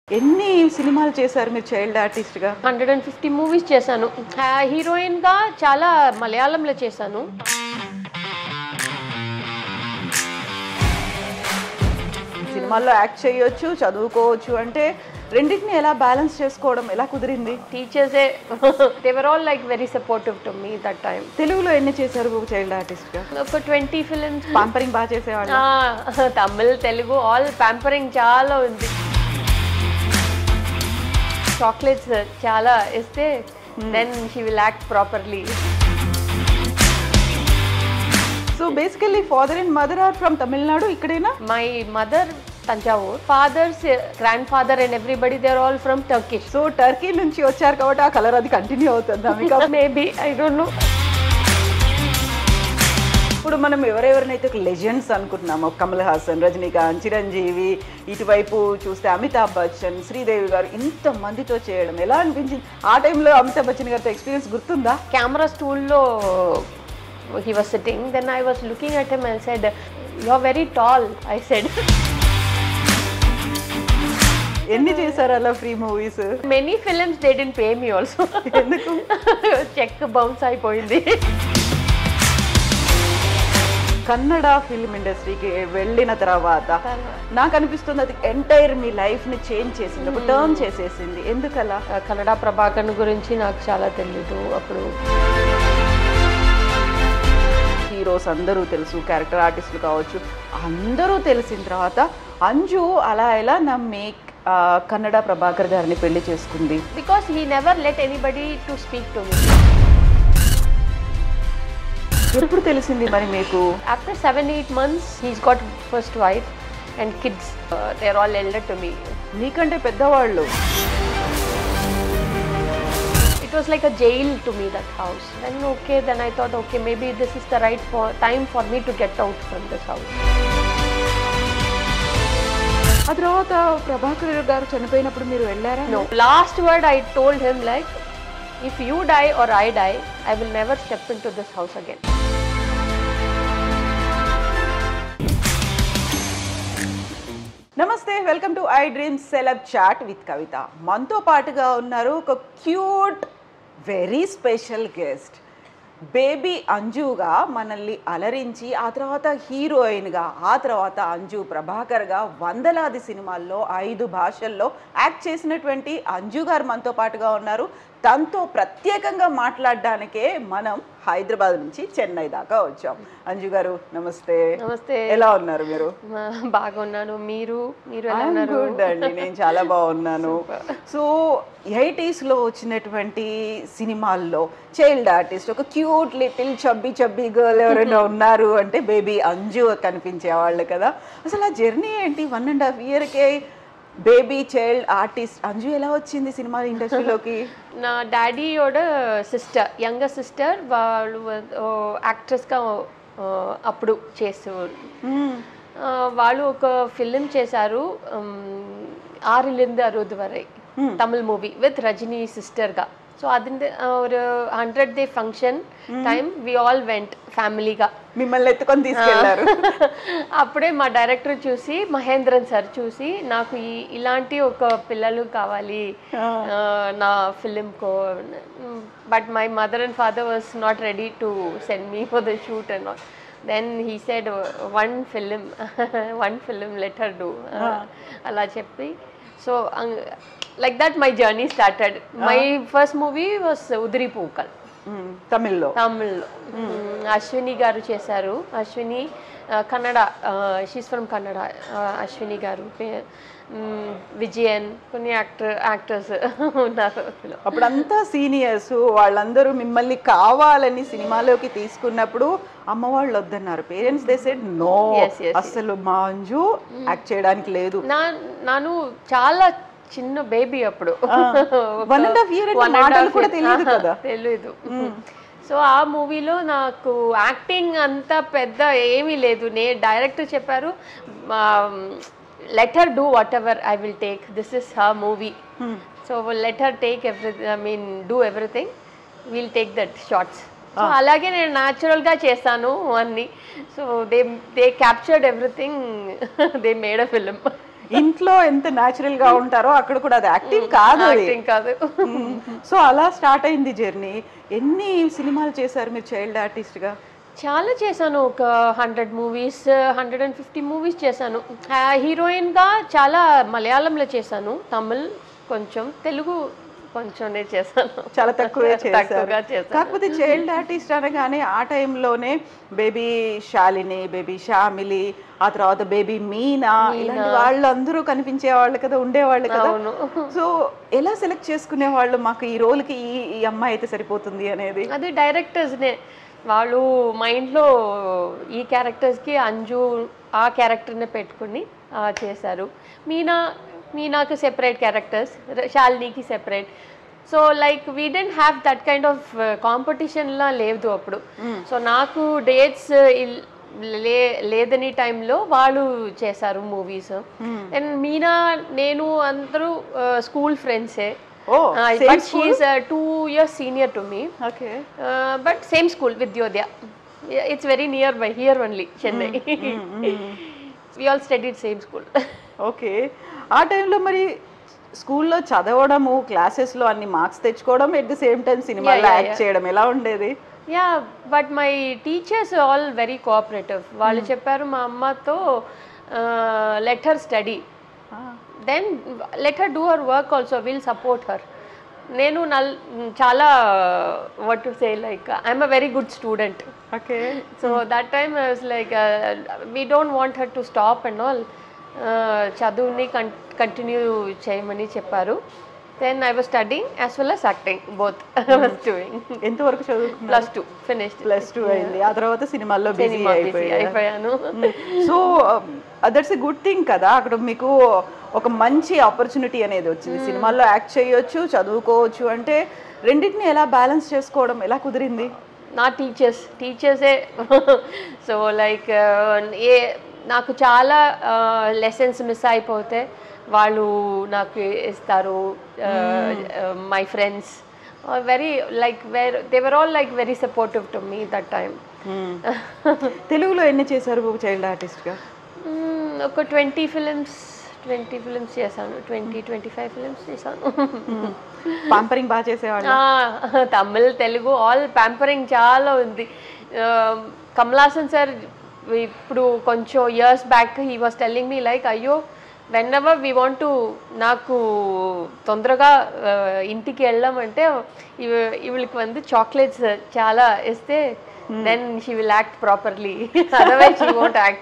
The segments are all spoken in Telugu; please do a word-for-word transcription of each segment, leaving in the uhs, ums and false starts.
ఎన్ని సినిమాలు చేశారు మీరు చైల్డ్ ఆర్టిస్ట్ గా? హండ్రెడ్ అండ్ ఫిఫ్టీ మూవీస్ చేశాను. హీరోయిన్ గా చాలా మలయాళంలో చేశాను. సినిమాల్లో యాక్ట్ చేయొచ్చు, చదువుకోవచ్చు అంటే రెండింటిని ఎలా బ్యాలెన్స్ చేసుకోవడం ఎలా కుదిరింది? టీచర్సే they were all like very supportive to me that time. తెలుగులో ఎన్ని చేశారు చైల్డ్ ఆర్టిస్ట్ గా? ఒక ట్వంటీ ఫిలిమ్స్. పాంపరింగ్ బాగా చేసేవాళ్ళు? తమిళ్, తెలుగు ఆల్ పాంపరింగ్ చాలా ఉంది. చాక్లెట్స్ చాలా ఇస్తే then she will act properly. So basically father and mother are from Tamil Nadu, ఇక్కడేనా? My mother Thanjavur, father's grand father and everybody they are all from Turkey. So Turkey నుంచి వచ్చారు కాబట్టి ఆ కలర్ అది కంటిన్యూ అవుతుందా మీకు? Maybe, I don't know. ఇప్పుడు మనం ఎవరెవరినైతే లెజెండ్స్ అనుకుంటున్నామో, కమల్ హాసన్, రజనీకాంత్, చిరంజీవి, ఇటువైపు చూస్తే అమితాబ్ బచ్చన్, శ్రీదేవి గారు, ఇంతమందితో చేయడం ఎలా అనిపించింది? ఆ టైంలో అమితాబ్ బచ్చన్ గారితో ఎక్స్పీరియన్స్ గుర్తుందా? కెమెరా స్టూల్లో he was sitting, then I was looking at him and said, you are very tall, I said. ఎన్ని చేశారు అలా free movies? Many films they didn't pay me also. ఎందుకు? చెక్ బౌన్స్ అయిపోయింది. కన్నడ ఫిల్మ్ ఇండస్ట్రీకి వెళ్ళిన తర్వాత నాకు అనిపిస్తుంది అది ఎంటైర్ మీ లైఫ్ ని చేంజ్ చేసింది, ఒక టర్న్ చేసేసింది. ఎందుకలా? కన్నడ ప్రభాకర్ గురించి నాకు చాలా తెలీదు అప్పుడు. హీరోస్ అందరూ తెలుసు, క్యారెక్టర్ ఆర్టిస్టులు కావచ్చు, అందరూ తెలిసిన తర్వాత అంజు అలా ఎలా నమ్మి కన్నడ ప్రభాకర్ గారిని పెళ్లి చేసుకుంది? Because he never let anybody to speak to me. ఎప్పుడు తెలిసింది మరి మీకు? After seven eight months he's got first wife and kids. They are all elder to me. నీకంటే పెద్దవాళ్ళు. It was like a jail to me, that house. Then okay, then I thought, okay, maybe this is the right for, time for me to get out from this house. ఆ తర్వాత ప్రభాకర్ గారు చనిపోయినప్పుడు మీరు వెళ్ళారా? No. Last word I told him like, if you die or I die, I will never step into this house again. నమస్తే, welcome to I Dreams celeb chat with Kavitha. మనతో పాటుగా ఉన్నారు ఒక cute very special guest. Baby అంజుగా మనల్ని అలరించి ఆ తర్వాత హీరోయిన్గా, ఆ తర్వాత అంజు ప్రభాకర్గా వందలాది సినిమాల్లో ఐదు భాషల్లో యాక్ట్ చేసినటువంటి అంజు గారు మనతో పాటుగా ఉన్నారు. తనతో ప్రత్యేకంగా మాట్లాడడానికే మనం హైదరాబాద్ నుంచి చెన్నై దాకా వచ్చాం. అంజు గారు నమస్తే. నమస్తే. ఎలా ఉన్నారు మీరు? బాగున్నాను. మీరు మీరు ఎలా ఉన్నారు? గుడ్ అండి, నేను చాలా బాగున్నాను. సో ఎయిటీస్లో వచ్చినటువంటి సినిమాల్లో చైల్డ్ ఆర్టిస్ట్ ఒక cute little chubby chubby girl ఎవరైనా ఉన్నారు అంటే బేబీ అంజు కనిపించేవాళ్ళు కదా. అసలు ఆ జర్నీ ఏంటి? వన్ అండ్ హాఫ్ ఇయర్కే బేబీ చైల్డ్ ఆర్టిస్ట్ అంజు ఎలా వచ్చింది సినిమా ఇండస్ట్రీలోకి? నా డాడీయోడ సిస్టర్, యంగర్ సిస్టర్, వాళ్ళు యాక్ట్రెస్గా అప్పుడు చేసేవారు. వాళ్ళు ఒక ఫిలిం చేశారు, ఆరిలింద అరుదు వరై, తమిళ్ మూవీ విత్ రజనీ సిస్టర్గా. సో అదింది ఒక hundred day function time we all went ఫ్యామిలీగా. మిమ్మల్ని ఎత్తుకొని తీసుకెళ్లారు. అప్పుడే మా డైరెక్టర్ చూసి, మహేంద్రన్ సార్ చూసి, నాకు ఈ ఇలాంటి ఒక పిల్లలు కావాలి నా ఫిలింకో. But my mother and father was not ready to send me for the shoot and all. Then he said one film one film let her do అలా చెప్పి. So like that my journey started. My uh, first movie was Udri Pookal. తమిళ్లో. తమిళ్లో అశ్విని గారు చేశారు. Ashwini Kannada, she's from Kannada. అశ్విని గారు, విజయన్, కొన్ని యాక్టర్ యాక్టర్స్ ఉన్నారు. అప్పుడంతా సీనియర్స్ వాళ్ళందరూ మిమ్మల్ని కావాలని సినిమాలోకి తీసుకున్నప్పుడు అమ్మ వాళ్ళు వద్దన్నారు, పేరెంట్స్ దే సెడ్ నో, అసలు మా అంజు యాక్ట్ చేయడానికి లేదు. నా నాను చాలా చిన్న బేబీ అప్పుడు, తెలీదు. సో ఆ మూవీలో నాకు యాక్టింగ్ అంత పెద్ద ఏమీ లేదు. నే డైరెక్టర్ చెప్పారు, let her do whatever I will take, this is her movie, so let her take every I mean do everything, will take that shots. So అలాగే నేను న్యాచురల్గా చేస్తాను అన్ని. So they they captured everything, they made a film. ఇంట్లో ఎంత న్యాచురల్ గా ఉంటారో అక్కడ కూడా అది యాక్టింగ్ కాదు, యాక్టింగ్ కాదు. సో అలా స్టార్ట్ అయింది జర్నీ. ఎన్ని సినిమాలు చేశారు మీరు చైల్డ్ ఆర్టిస్ట్ గా? చాలా చేశాను, ఒక hundred movies hundred and fifty movies చేశాను. హీరోయిన్గా చాలా మలయాళంలో చేశాను, తమిళ్ కొంచెం, తెలుగు కొంచెం చేశాను, చాలా తక్కువే చేశారు. చేశాను. కాకపోతే చైల్డ్ ఆర్టిస్ట్ అనగానే ఆ టైంలోనే బేబీ శాలిని, బేబీ షామిలి, ఆ తర్వాత బేబీ మీనా, ఇలాంటి వాళ్ళు అందరూ కనిపించే వాళ్ళు కదా, ఉండేవాళ్ళు కదా. సో ఎలా సెలెక్ట్ చేసుకునే వాళ్ళు మాకు ఈ రోల్కి ఈ ఈ అమ్మాయి అయితే సరిపోతుంది అనేది? అది డైరెక్టర్స్నే, వాళ్ళు మైండ్లో ఈ క్యారెక్టర్స్కి అంజు ఆ క్యారెక్టర్ని పెట్టుకుని చేశారు. మీనా మీనాకి సెపరేట్ క్యారెక్టర్స్, శాలినికి separate. So like we didn't have that kind of కాంపిటీషన్లా లేదు అప్పుడు. సో నాకు డేట్స్ లే లేదని టైంలో వాళ్ళు చేశారు మూవీస్. అండ్ మీనా నేను అందరూ స్కూల్ ఫ్రెండ్సే. Oh, uh, same but school? she is uh, two years senior to me. Okay. Uh, but same school, Vidyodaya. Yeah, it's very nearby, here only, Chennai. Mm, mm, mm. We all studied same school. Okay. ఆ టైంలో మరి స్కూల్లో చదవడము, క్లాసెస్లో అన్ని మార్క్స్ తెచ్చుకోవడం, ఎట్ ది సేమ్ టైం సినిమాలో యాక్ట్ చేయడం ఎలా ఉండేది? Yeah, but my teachers all very cooperative. వాళ్ళు చెప్పారు మా అమ్మతో, let her study, then let her do her work also, will support her. నేను నల్ చాలా what to say like I'm a very good student. Okay. So that time I was like we don't want her to stop and all, చదువుని కం కంటిన్యూ చేయమని చెప్పారు. Then I was studying as well as acting, both I was doing. ఎంతవరకు చదువుకున్నారు? Plus two finished. Plus two అయింది. ఆ తర్వాత సినిమాల్లో బిజీ అయిపోయాను. So that's a good thing కదా, అక్కడ మీకు ఒక మంచి ఆపర్చునిటీ అనేది వచ్చింది. సినిమాల్లో యాక్ట్ చేయొచ్చు, చదువుకోవచ్చు. అంటే రెండింటిని ఎలా బ్యాలెన్స్ చేసుకోవడం ఎలా కుదిరింది? నా టీచర్స్ టీచర్సే సో లైక్ ఏ నాకు చాలా లెసన్స్ మిస్ అయిపోతే వాళ్ళు నాకు ఇస్తారు. My friends very like where they were all like very supportive to me that time. తెలుగులో ఎన్ని చేశారు చైల్డ్ ఆర్టిస్ట్గా? ఒక ట్వంటీ ఫిలిమ్స్ ట్వంటీ ఫిలిమ్స్ చేశాను, ట్వంటీ ట్వంటీ ఫైవ్ ఫిలిమ్స్ చేశాను. పాంపరింగ్ బాగా చేసేవాళ్ళు? తమిళ్, తెలుగు ఆల్ ప్యాంపరింగ్ చాలా ఉంది. కమలాసన్ సార్ ఇప్పుడు కొంచెం years back he was telling me like, అయ్యో whenever we want to, నాకు తొందరగా ఇంటికి వెళ్ళామంటే వీళ్ళకి వంది చాక్లెట్స్ చాలా ఇస్తే then she will act properly, otherwise she won't act.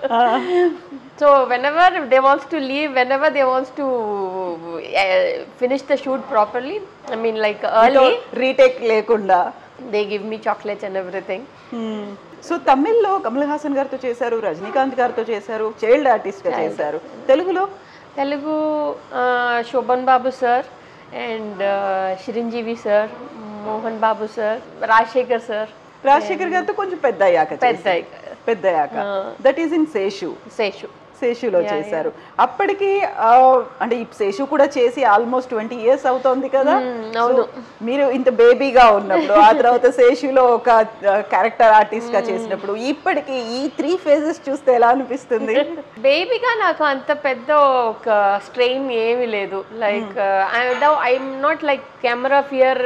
So whenever they wants to leave, whenever they wants to uh, finish the shoot properly, I mean like early, retake lekunda they give me chocolates and everything. So తమిళ్లో కమల్ హాసన్ గారితో చేశారు, రజనీకాంత్ గారితో చేశారు, చైల్డ్ ఆర్టిస్ట్గా చేశారు. తెలుగులో? Telugu Shoban Babu sir and Chiranjeevi sir, Mohan Babu sir, Rajasekhar sir. Rajasekhar గారితో కొంచెం పెద్ద అయ్యాక పెద్ద పెద్ద అయ్యాక that is in Seshu. Seshu శేషులో చేశారు. అప్పటికి అంటే ఈ శేషు కూడా చేసి ఆల్మోస్ట్ ట్వంటీ ఇయర్స్ అవుతోంది కదా. మీరు ఇంత బేబీగా ఉన్నప్పుడు, ఆ తర్వాత శేషులో ఒక క్యారెక్టర్ ఆర్టిస్ట్ గా చేసినప్పుడు, ఇప్పటికి ఈ త్రీ ఫేజెస్ చూస్తే ఎలా అనిపిస్తుంది? బేబీగా నాకు అంత పెద్ద ఒక స్ట్రెయిన్ ఏమీ లేదు. Like I'm not like camera fear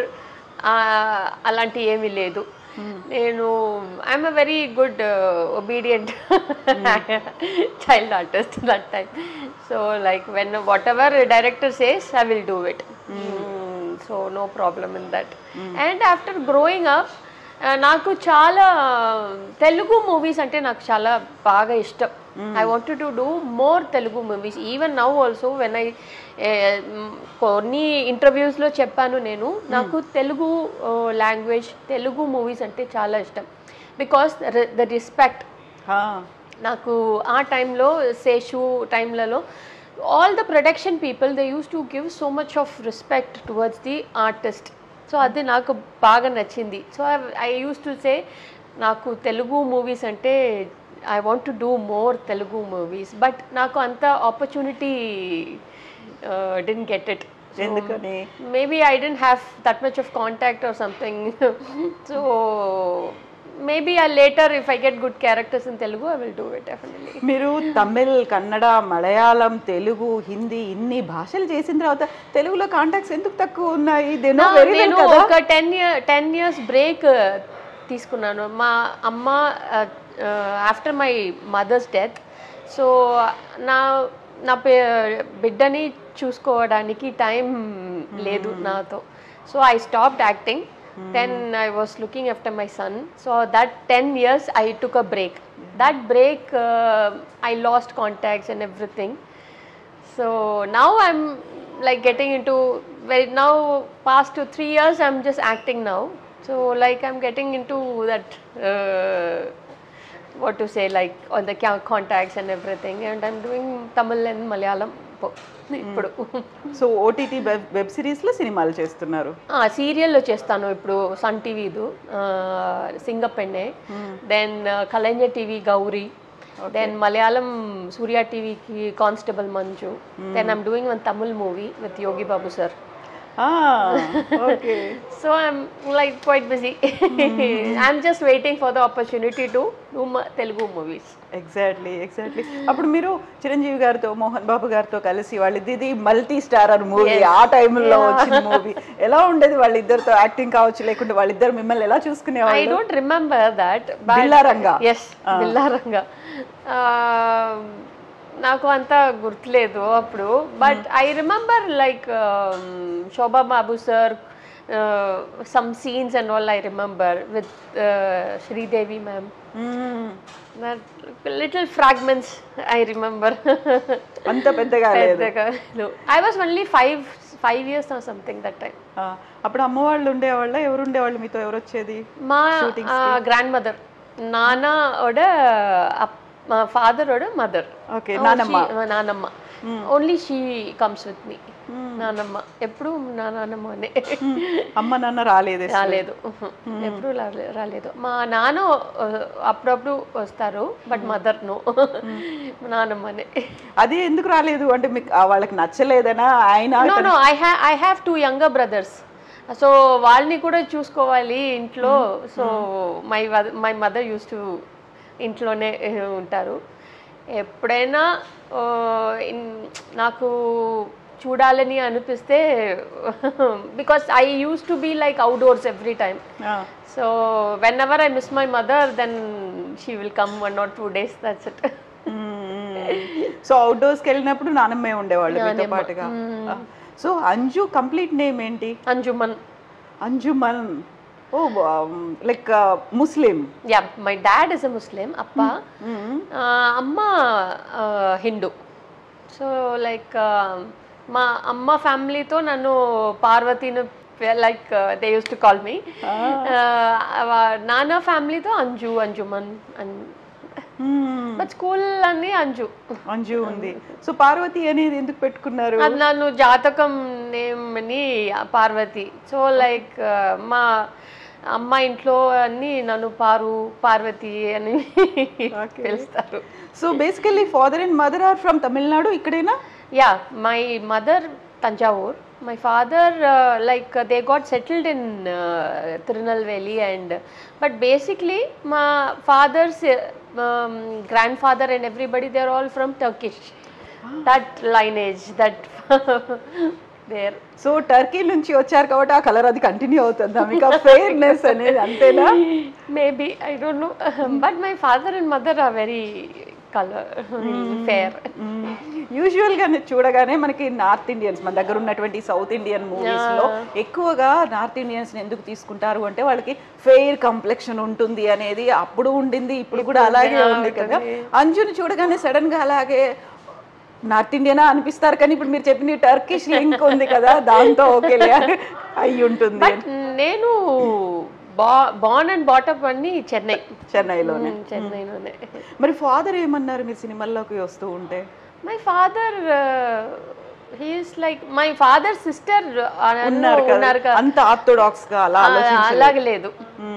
అలాంటి ఏమీ లేదు. నేను I'm a very good obedient child artist that time. So like when whatever director says I will do it. So no problem in that. And after growing up నాకు చాలా తెలుగు మూవీస్ అంటే నాకు చాలా బాగా ఇష్టం. I wanted to do more Telugu movies. Even now also when I కొన్ని ఇంటర్వ్యూస్లో చెప్పాను నేను, నాకు తెలుగు లాంగ్వేజ్, తెలుగు మూవీస్ అంటే చాలా ఇష్టం. బికాస్ ద రెస్పెక్ట్ నాకు ఆ టైంలో, శేషు టైంలలో all the production people they use to give so much of respect towards the artist. So అది నాకు బాగా నచ్చింది. So I use to say నాకు తెలుగు మూవీస్ అంటే I want to do more Telugu movies. But నాకు అంత ఆపర్చునిటీ didn't get it. ఎందుకని? Maybe I didn't have that much of contact or something. So maybe I later if I get good characters in Telugu I will do it definitely. మీరు తమిళ్, కన్నడ, మలయాళం, తెలుగు, హిందీ ఇన్ని భాషలు చేసిన తర్వాత తెలుగులో కాంటాక్ట్స్ ఎందుకు తక్కువ ఉన్నాయి? నేను ఒక ten year ten years break తీసుకున్నాను. మా అమ్మ after my mother's death, so నా నా బిడ్డని చూసుకోవడానికి టైం లేదు నాతో. So I stopped acting. Then I was looking after my son. So that ten years I took a break. That break uh, I lost contacts and everything. So now I'm like getting into, well, now past two three years I'm just acting now. So like I'm getting into that uh, what to say, like on the contacts and everything, and I'm doing Tamil and Malayalam ఇప్పుడు. సో ఓటీటీ వెబ్ సిరీస్లో సినిమాలు చేస్తున్నారు? సీరియల్లో చేస్తాను ఇప్పుడు, సన్ టీవీదు Singappenne, then Kalaignar TV Gowri, then Malayalam Surya టీవీకి constable Manju, then I'm doing one Tamil movie with Yogi Babu sir. Okay. So I'm like quite busy. I'm just waiting for the opportunity to do Telugu movies. Exactly exactly అప్పుడు మీరు చిరంజీవి గారితో, మోహన్ బాబు గారితో కలిసి వాళ్ళిద్దరిది మల్టీ స్టారర్ మూవీ, ఆ టైంలో వచ్చిన మూవీ ఎలా ఉండేది? వాళ్ళిద్దరితో యాక్టింగ్ కావచ్చు, లేకుంటే వాళ్ళిద్దరు మిమ్మల్ని ఎలా చూసుకునేవాళ్ళు? I don't remember that. Billaranga. Yes, Billaranga. నాకు అంత గుర్తులేదు అప్పుడు, but I remember like Shobha Babu sir, some scenes and all I remember with Sridevi ma'am. Little fragments I remember. అంత పెద్దగా పెద్దగా I was only five five years or something that time. అప్పుడు అమ్మ వాళ్ళు ఉండేవాళ్ళ, ఎవరు ఉండేవాళ్ళు మీతో? ఎవరు వచ్చేది? మా గ్రాండ్ మదర్, నాన్నోడ మా ఫాదరోட మదర్. ఓకే, నానమ్మ. నానమ్మ only she comes with me. నానమ్మ ఎప్పుడు నా నానమ్మ అనే. అమ్మ నాన్న రాలేదు? రాలేదు, ఎప్పుడు రాలేదు. మా నాన్న అప్పుడప్పుడు వస్తారు, బట్ మదర్ నో, నానమ్మనే. అది ఎందుకు రాలేదు అంటే మీకు వాళ్ళకి నచ్చలేదనా? ఆయన no no I have I have two younger brothers, so వాళ్ళని కూడా చూసుకోవాలి ఇంట్లో. So my my mother use to ఇంట్లోనే ఉంటారు. ఎప్పుడైనా నాకు చూడాలని అనిపిస్తే, because I use to be like outdoors every time, so whenever I miss my mother then she will come one or two days, that's it. So అవుట్డోర్స్కి వెళ్ళినప్పుడు నానమ్మే ఉండేవాళ్ళు మీతో పాటుగా. సో అంజు కంప్లీట్ నేమ్ ఏంటి? Anjuman. Anjuman. Oh, um, like uh, Muslim. Yeah, my dad is a Muslim. Appa, mm-hmm. uh, Amma uh, Hindu. So like uh, ma Amma family to nanu Parvati nu like uh, they used to call me. Ah. Uh, Nana family to Anju, Anjuman, and but school అన్ని అంజు అంజు ఉంది. సో పార్వతి అనేది ఎందుకు పెట్టుకున్నారు? అది నన్ను జాతకం నేమ్ అని పార్వతి. సో లైక్ మా అమ్మ ఇంట్లో అన్ని నన్ను పారు, పార్వతి అని పిలుస్తారు. So basically father and mother are from Tamil Nadu, ఇక్కడేనా? Yeah, my mother Thanjavur, my father uh, like uh, they got settled in uh, Tirunelveli, and but basically my father's uh, um, grandfather and everybody, they're all from Turkish. Ah. That lineage, that there. So Turkey నుంచి వచ్చారు కాబట్టి ఆ కలర్ అది కంటిన్యూ అవుతుందా మీకు? ఆ ఫెయిర్నెస్ అనేది అంతేనా? Maybe, I don't know. But my father and mother are very colour fair. యూజువల్గా చూడగానే మనకి నార్త్ ఇండియన్స్, మన దగ్గర ఉన్నటువంటి సౌత్ ఇండియన్ మూవీస్లో ఎక్కువగా నార్త్ ఇండియన్స్ని ఎందుకు తీసుకుంటారు అంటే వాళ్ళకి ఫెయిర్ కంప్లెక్షన్ ఉంటుంది అనేది అప్పుడు ఉండింది, ఇప్పుడు కూడా అలాగే ఉంది కదా. అంజుని చూడగానే సడన్గా అలాగే నార్త్ ఇండియనా అనిపిస్తారు, కానీ ఇప్పుడు మీరు చెప్పిన టర్కిష్ లింక్ ఉంది కదా, దాంతో ఓకేలే అయి ఉంటుంది. నేను బార్న్ అండ్ బాటప్ అన్ని చెన్నై చెన్నైలోనే చెన్నైలోనే మరి ఫాదర్ ఏమన్నారు మీరు సినిమాల్లోకి వస్తూ ఉంటే? My father he is like my father sister ఉన్నారు కదా, అంత ఆర్థోడాక్స్ గా అలా అలాగే లేదు.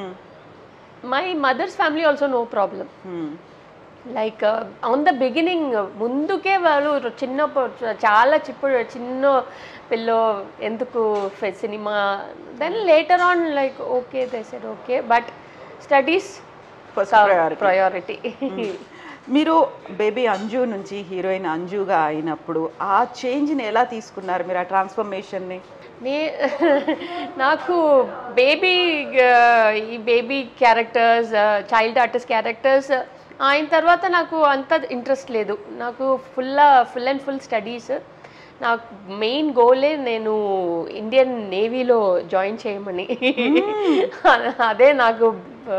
My mother's family also no problem. Like on the beginning ముందుకే వాళ్ళు చిన్నప్పుడు చాలా చిప్పుడు చిన్న పిల్లో ఎందుకు సినిమా, then later on like okay they said okay, but studies first priority. Priority. మీరు బేబీ అంజు నుంచి హీరోయిన్ అంజుగా అయినప్పుడు ఆ చేంజ్ని ఎలా తీసుకున్నారు మీరు, ఆ ట్రాన్స్ఫర్మేషన్ని? నే నాకు బేబీ ఈ baby characters, child artist characters అయిన తర్వాత నాకు అంత ఇంట్రెస్ట్ లేదు. నాకు full full and full studies. నాకు మెయిన్ గోలే నేను ఇండియన్ నేవీలో జాయిన్ చేయమని. అదే నాకు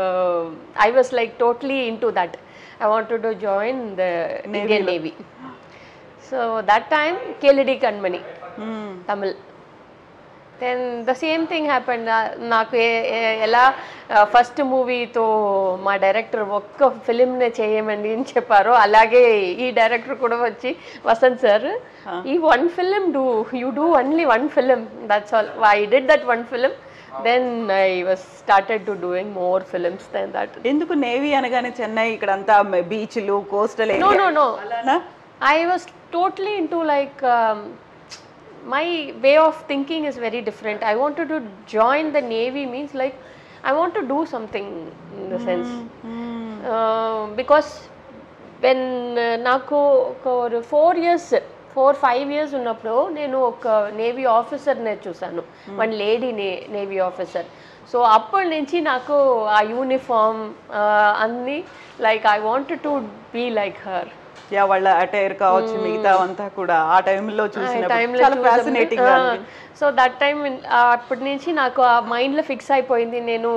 I was like totally into that. I wanted to join the Navy. Indian Navy. So that time Keladi Kanmani, mm. Tamil. Then the same thing happened. Naaku ela first movie to ma director okka film ne cheyamandi ani chepparo, alage ee director kuda vachi Vasant sir, ee one film do you do only one film, that's all. I did that one film. Then I was started to doing more films than that. ఎందుకు నేవీ అనగానే చెన్నై ఇక్కడంతా బీచ్లు coastal area? No no no. అలానా? I was totally into like um, my way of thinking is very different. I wanted to join the Navy means like I want to do something in the mm, sense. Mm. Uh, because when నాకు ఒక four years four five years ఉన్నప్పుడు నేను ఒక నేవీ ఆఫీసర్నే చూసాను, వన్ లేడీ నే నేవీ ఆఫీసర్. సో అప్పటి నుంచి నాకు ఆ యూనిఫామ్ అన్నీ like I wanted to be like her. Yeah, వాళ్ళ అటైర్ కావచ్చు మిగతా అంతా కూడా ఆ టైంలో చూసినప్పుడు చాలా ఫ్యాసినేటింగ్. సో దట్ టైం అప్పటి నుంచి నాకు ఆ మైండ్లో ఫిక్స్ అయిపోయింది. నేను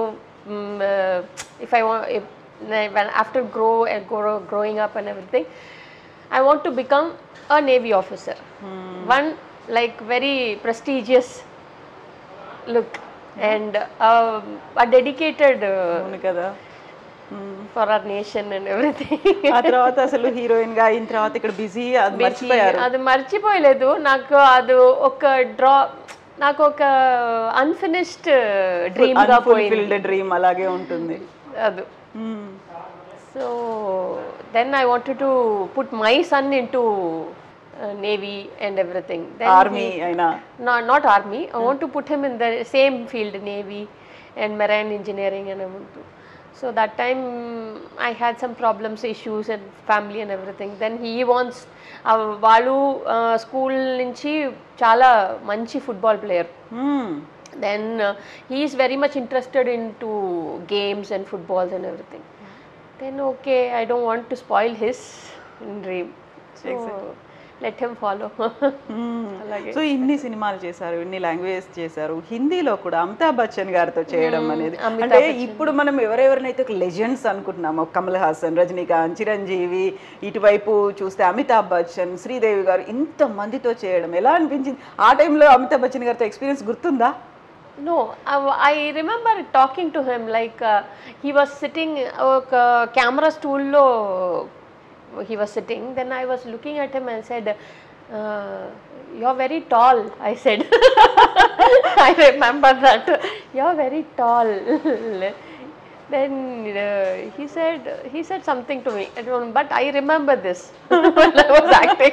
if I want after grow growing up and everything, I want to become a Navy officer. Hmm. One like very prestigious look, hmm. and uh, a dedicated uh, for our nation and everything. ఆ తర్వాత అసలు హీరోయిన్ గా అయిన తర్వాత ఇక్కడ బిజీ, అది మర్చిపోయారు? అది మర్చిపోయలేదు. నాకు అది ఒక డ్రా, నాకు ఒక అన్ఫినిష్డ్ డ్రీమ్ గా పోయింది. ఫుల్ఫిల్డ్ డ్రీమ్ అలాగే ఉంటుంది అది. So then I wanted to put my son into uh, Navy and everything. Then army aina? No, not army. I hmm. want to put him in the same field, Navy and marine engineering, and I want to. So that time I had some problems, issues and family and everything. Then he wants వాళ్ళు స్కూల్ నుంచి చాలా మంచి football player. Then uh, he is very much interested into games and footballs and everything. Then okay, I don't want to spoil his dream, so exactly. Let him follow. So ఇన్ని సినిమాలు చేశారు, ఇన్ని లాంగ్వేజెస్ చేశారు, హిందీలో కూడా అమితాబ్ బచ్చన్ గారితో చేయడం అనేది, అంటే ఇప్పుడు మనం ఎవరెవరినైతే లెజెండ్స్ అనుకుంటున్నామో, కమల్ హాసన్, రజనీకాంత్, చిరంజీవి, ఇటువైపు చూస్తే అమితాబ్ బచ్చన్, శ్రీదేవి గారు, ఇంత మందితో చేయడం ఎలా అనిపించింది? ఆ టైంలో అమితాబ్ బచ్చన్ గారితో ఎక్స్పీరియన్స్ గుర్తుందా? No, I, I remember talking to him like uh, he was sitting uh, camera stool lo he was sitting. Then I was looking at him and said, uh, "You're very tall," I said. I remember that. "You're very tall." Then uh, he said he said something to me, I don't know, but I remember this when I was acting.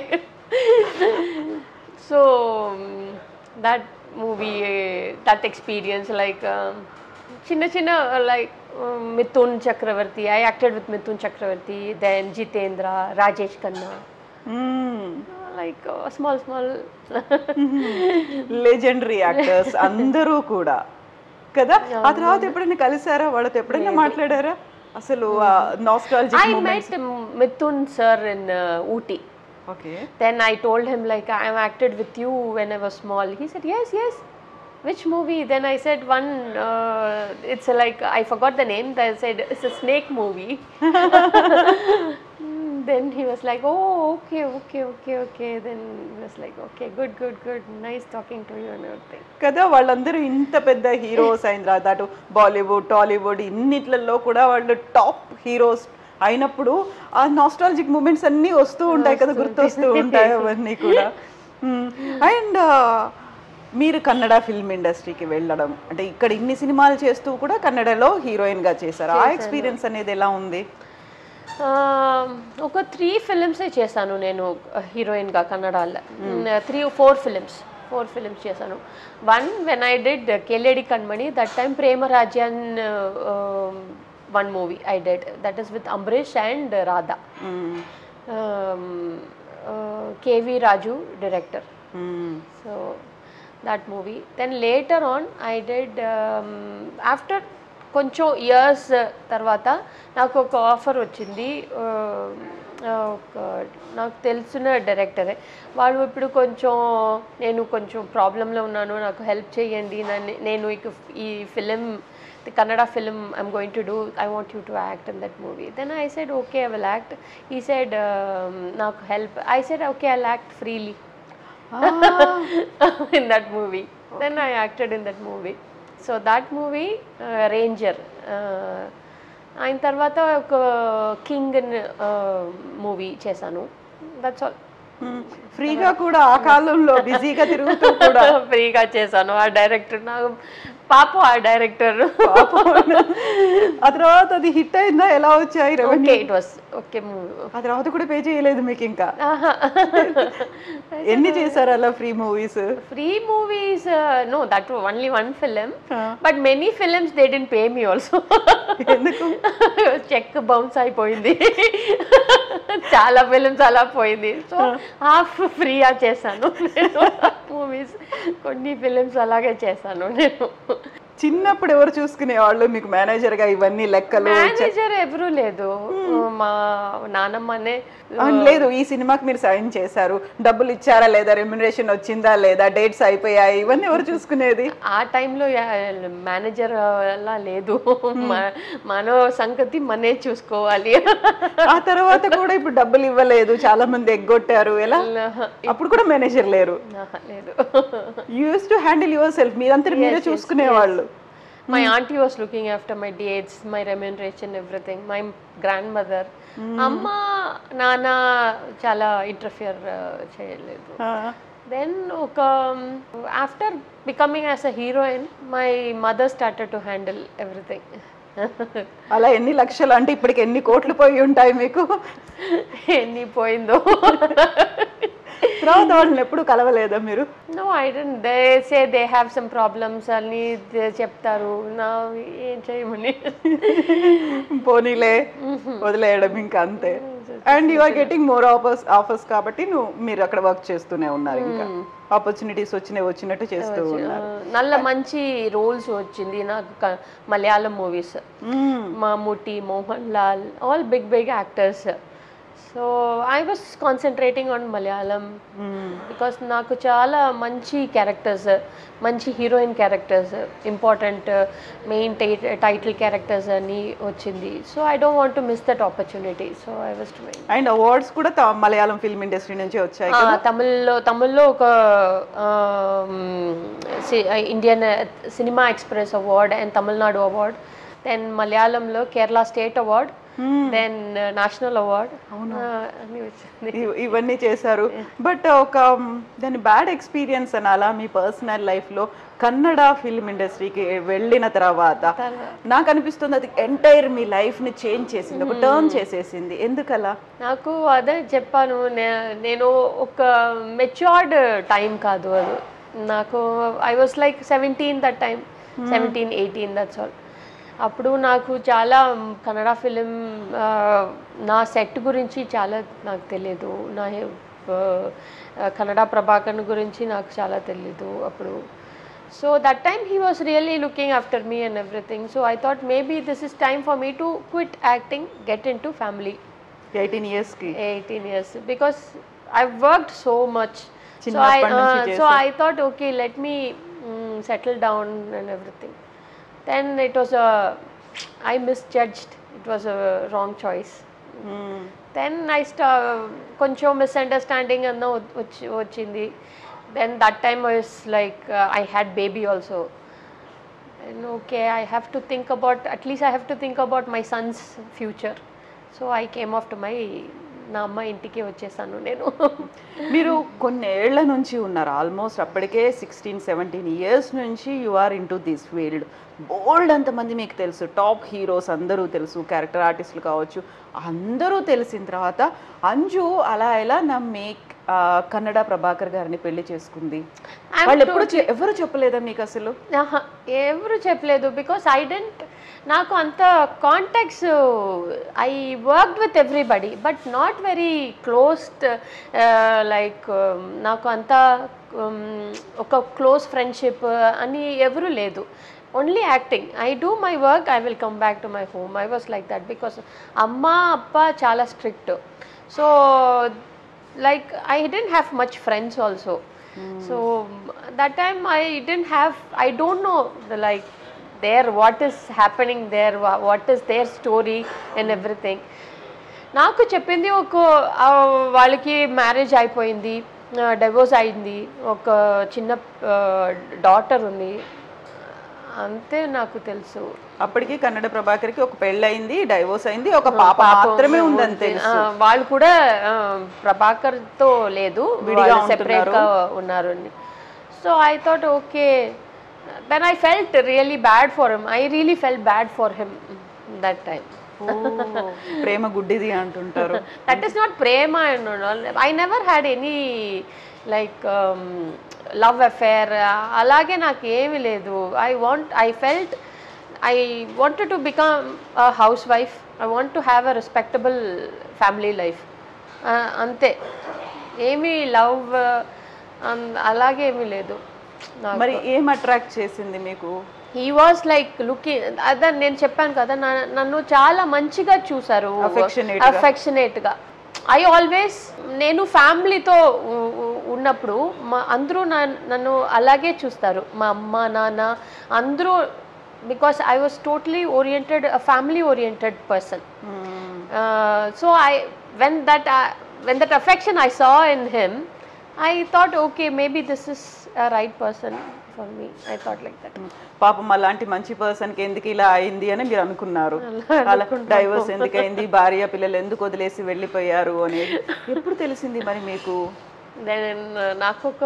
So um, that movie, that experience, like chinna chinna like um, Mithun Chakravarti, I acted with Mithun Chakravarti, then Jitendra, Rajesh Khanna, mm. like uh, small small legendary actors అందరూ కూడా కదా. ఆ తర్వాత ఎప్పుడైనా కలిసారా, వాళ్ళతో ఎప్పుడైనా మాట్లాడారా అసలు? Nostalgic moments. I met Mithun sir in uh, Ooty. Okay. Then I told him like I acted with you when I was small. He said yes, yes. Which movie? Then I said one. Uh, it's like I forgot the name. I said it's a snake movie. Then he was like, oh, okay, okay, okay, okay. Then he was like, okay, good, good, good. Nice talking to you and everything. కదా వాళ్ళందరూ ఇంత పెద్ద హీరోస్ అయిన తర్వాత అటు బాలీవుడ్, టాలీవుడ్ ఇన్నిట్లలో కూడా వాళ్ళు టాప్ హీరోస్ అయినప్పుడు ఆ నాస్టాలజిక్ మూమెంట్స్ అన్నీ వస్తూ ఉంటాయి కదా, గుర్తొస్తూ ఉంటాయి అవన్నీ కూడా. అండ్ మీరు కన్నడ ఫిల్మ్ ఇండస్ట్రీకి వెళ్ళడం అంటే ఇక్కడ ఇన్ని సినిమాలు చేస్తూ కూడా కన్నడలో హీరోయిన్గా చేశారు, ఆ ఎక్స్పీరియన్స్ అనేది ఎలా ఉంది? ఒక త్రీ ఫిలిమ్సే చేశాను నేను హీరోయిన్గా కన్నడలో. Three four films four films చేశాను. One when I did Kelladi Kanmani, that time Prema Rajyan one movie I did. That is with Ambrish and uh, Radha. Mm. Um, uh, K V Raju, director. Mm. So that movie. Then later on, I did um, after కొంచెం ఇయర్స్ తర్వాత నాకు ఒక ఆఫర్ వచ్చింది. ఒక నాకు తెలిసిన డైరెక్టరే, వాళ్ళు ఇప్పుడు కొంచెం నేను కొంచెం ప్రాబ్లంలో ఉన్నాను, నాకు హెల్ప్ చేయండి, నన్ను నేను ఇక ఈ film the Kannada film I'm going to do, I want you to act in that movie. Then I said okay, I will act. He said um, నాకు help. I said okay, I'll act freely ah. in that movie. Okay. Then I acted in that movie. So that movie uh, Ranger. అయిన తర్వాత ఒక కింగ్ మూవీ చేశాను. That's all. ఫ్రీగా కూడా ఆ కాలంలో బిజీగా తిరుగుతూ కూడా ఫ్రీగా చేశాను. ఆ డైరెక్టర్ నాకు పాపం, ఆ డైరెక్టర్ ఆ తర్వాత అది హిట్ అయిందా, ఎలా వచ్చాయి revenue? It was okay movie. ఆ తర్వాత కూడా పే చేయలేదు మీకు ఇంకా? ఎన్ని చేశారు అలా free movies? Free movies no, that only one film, but many films they didn't pay me also. ఎందుకు? చెక్ బౌన్స్ అయిపోయింది, చాలా ఫిలిమ్స్ అలా పోయింది. సో హాఫ్ ఫ్రీగా చేశాను నేను మూవీస్. కొన్ని ఫిలిమ్స్ అలాగే చేశాను నేను. చిన్నప్పుడు ఎవరు చూసుకునేవాళ్ళు మీకు మేనేజర్ గా ఇవన్నీ లెక్కలు? మేనేజర్ ఎవరు లేదు, మా నానమ్మనే. లేదు, ఈ సినిమాకి మీరు సైన్ చేశారు, డబ్బులు ఇచ్చారా లేదా, రెమ్యునరేషన్ వచ్చిందా లేదా, డేట్స్ అయిపోయాయి, ఇవన్నీ ఎవరు చూసుకునేది? ఆ టైంలో మేనేజర్ అలా లేదు, మన సంగతి మనే చూసుకోవాలి. ఆ తర్వాత కూడా ఇప్పుడు డబ్బులు ఇవ్వలేదు, చాలా మంది ఎగ్గొట్టారు, ఎలా? అప్పుడు కూడా మేనేజర్ లేరు? లేదు. You used to handle yourself, మీరంతా మీరే చూసుకునేవాళ్ళు? My auntie was looking after my dates, my remuneration, everything. My grandmother, amma nana chala interfere cheyaledu. Then oka after becoming as a heroine, my mother started to handle everything. అలా ఎన్ని లక్షలు అంటే ఇప్పటికి ఎన్ని కోట్లు పోయి ఉంటాయి మీకు? ఎన్ని పోయిందో. తర్వాత వాళ్ళని ఎప్పుడు కలవలేదా మీరు? No, I don't. They say they have some problems అని చెప్తారు, నా ఏం చేయమని పోనీలే వదిలేయడం ఇంకా అంతే. And you are getting more offers offers కాబట్టి నువ్వు మీరు అక్కడ వర్క్ చేస్తూనే ఉన్నారు, ఇంకా ఆపర్చునిటీస్ వచ్చినాయి వచ్చినట్టు చేస్తూ ఉన్నారు. నల్ల మంచి రోల్స్ వచ్చింది నాకు Malayalam movies. Mammootty, Mohan Lal, all big big actors. So I was concentrating on Malayalam because నాకు చాలా మంచి క్యారెక్టర్స్, మంచి heroine characters, important main title characters అని వచ్చింది. So I don't want to miss that opportunity. So I was doing. And awards కూడా మలయాళం ఫిల్మ్ ఇండస్ట్రీ నుంచి వచ్చాయి కదా? తమిళ్లో తమిళ్లో ఒక Indian cinema express award and Tamil Nadu award, then మలయాళంలో Kerala state award, then national award, ఇవన్నీ చేశారు. బట్ ఒక దాని బ్యాడ్ ఎక్స్పీరియన్స్ అనాలా మీ పర్సనల్ లైఫ్లో కన్నడ ఫిల్మ్ ఇండస్ట్రీకి వెళ్ళిన తర్వాత? నాకు అనిపిస్తుంది అది ఎంటైర్ మీ లైఫ్ని చేంజ్ చేసింది, ఒక టర్న్ చేసేసింది. ఎందుకలా? నాకు అదే చెప్పాను, నేను ఒక మెచ్యూర్డ్ టైం కాదు అది నాకు. I was like seventeen that time, seventeen eighteen, that's all. అప్పుడు నాకు చాలా కన్నడ ఫిలిం, నా సెట్ గురించి చాలా నాకు తెలియదు, నా కన్నడ ప్రభాకర్ గురించి నాకు చాలా తెలీదు అప్పుడు. So that time he was really looking after me and everything. So I thought maybe this is time for me to quit acting, get into family. Eighteen ఇయర్స్కి eighteen years because I worked so much. So I so I thought okay, let me settle down and everything. Then it was a, I misjudged, it was a wrong choice. Mm. Then I started, koncho misunderstanding anna ochindi. Then that time I was like, uh, I had baby also. And okay, I have to think about, at least I have to think about my son's future. So I came off to my నా అమ్మ ఇంటికి వచ్చేసాను నేను. మీరు కొన్నేళ్ల నుంచి ఉన్నారు, ఆల్మోస్ట్ అప్పటికే సిక్స్టీన్ సెవెంటీన్ ఇయర్స్ నుంచి you are into this field. Bold అంతమంది మీకు తెలుసు, టాప్ హీరోస్ అందరూ తెలుసు, క్యారెక్టర్ ఆర్టిస్టులు కావచ్చు, అందరూ తెలిసిన తర్వాత అంజు అలా ఎలా నా మేక్ ఆ, కన్నడ ప్రభాకర్ గారిని పెళ్లి చేసుకుంది. వాళ్ళు ఎప్పుడు చె- ఎవరు చెప్పలేదా మీకు అసలు? ఆహా, ఎవరు చెప్పలేదు. బికాస్ ఐ డెంట్, నాకు అంత contacts, I worked with everybody but not very closed. Like నాకు అంత um, ఒక క్లోజ్ ఫ్రెండ్షిప్ అని ఎవరు లేదు. Only acting. I do my work, I will come back to my home. I was like that because అమ్మ అప్ప చాలా strict. So like I didn't have much friends also. mm. So that time I didn't have, I don't know the, like there what is happening there, wha- what is their story and everything. నాకు చెప్పింది ఒక ఆ, వాళ్ళకి మ్యారేజ్ అయిపోయింది, డైవోర్స్ అయింది, ఒక చిన్న డాటర్ ఉంది, అంతే నాకు తెలుసు. అప్పటికి కన్నడ ప్రభాకర్కి ఒక పెళ్ళయింది, డైవోర్స్ అయింది, ఒక పాప మాత్రమే ఉందని తెలుసు. వాళ్ళు కూడా ప్రభాకర్తో లేదు, సెపరేట్ గా ఉన్నారు. So I thought okay, then I felt really bad for him. I really felt bad for him that time. ప్రేమ గుడ్డిది అంటుంటారు. దట్ ఈస్ నాట్ ప్రేమ. I never had any like love affair, అలాగే నాకు ఏమీ లేదు. I want, I felt I wanted to become a housewife. I want to have a respectable family life, అంతే. ఏమీ లవ్ అలాగే ఏమీ లేదు. మరి ఏం అట్రాక్ట్ చేసింది మీకు? హీ వాజ్ లైక్ లుకింగ్, అదే నేను చెప్పాను కదా, నన్ను చాలా మంచిగా చూసారు, అఫెక్షనేట్గా. ఐ ఆల్వేస్, నేను ఫ్యామిలీతో ఉన్నప్పుడు మా అందరూ నన్ను అలాగే చూస్తారు, మా అమ్మ నాన్న అందరూ. Because I was totally oriented, family oriented person. So I when that when that affection I saw in him, I thought okay, maybe this is a right person for me. I thought like that. పాపం అలాంటి మంచి పర్సన్ కి ఎందుకు ఇలా అయింది అని మీరు అనుకున్నారు. అలా డైవర్స్ ఎందుకు అయింది, భార్య పిల్లలు ఎందుకు వదిలేసి వెళ్ళిపోయారు అనేది ఎప్పుడు తెలిసింది మరి మీకు? దెన్ నాకు ఒక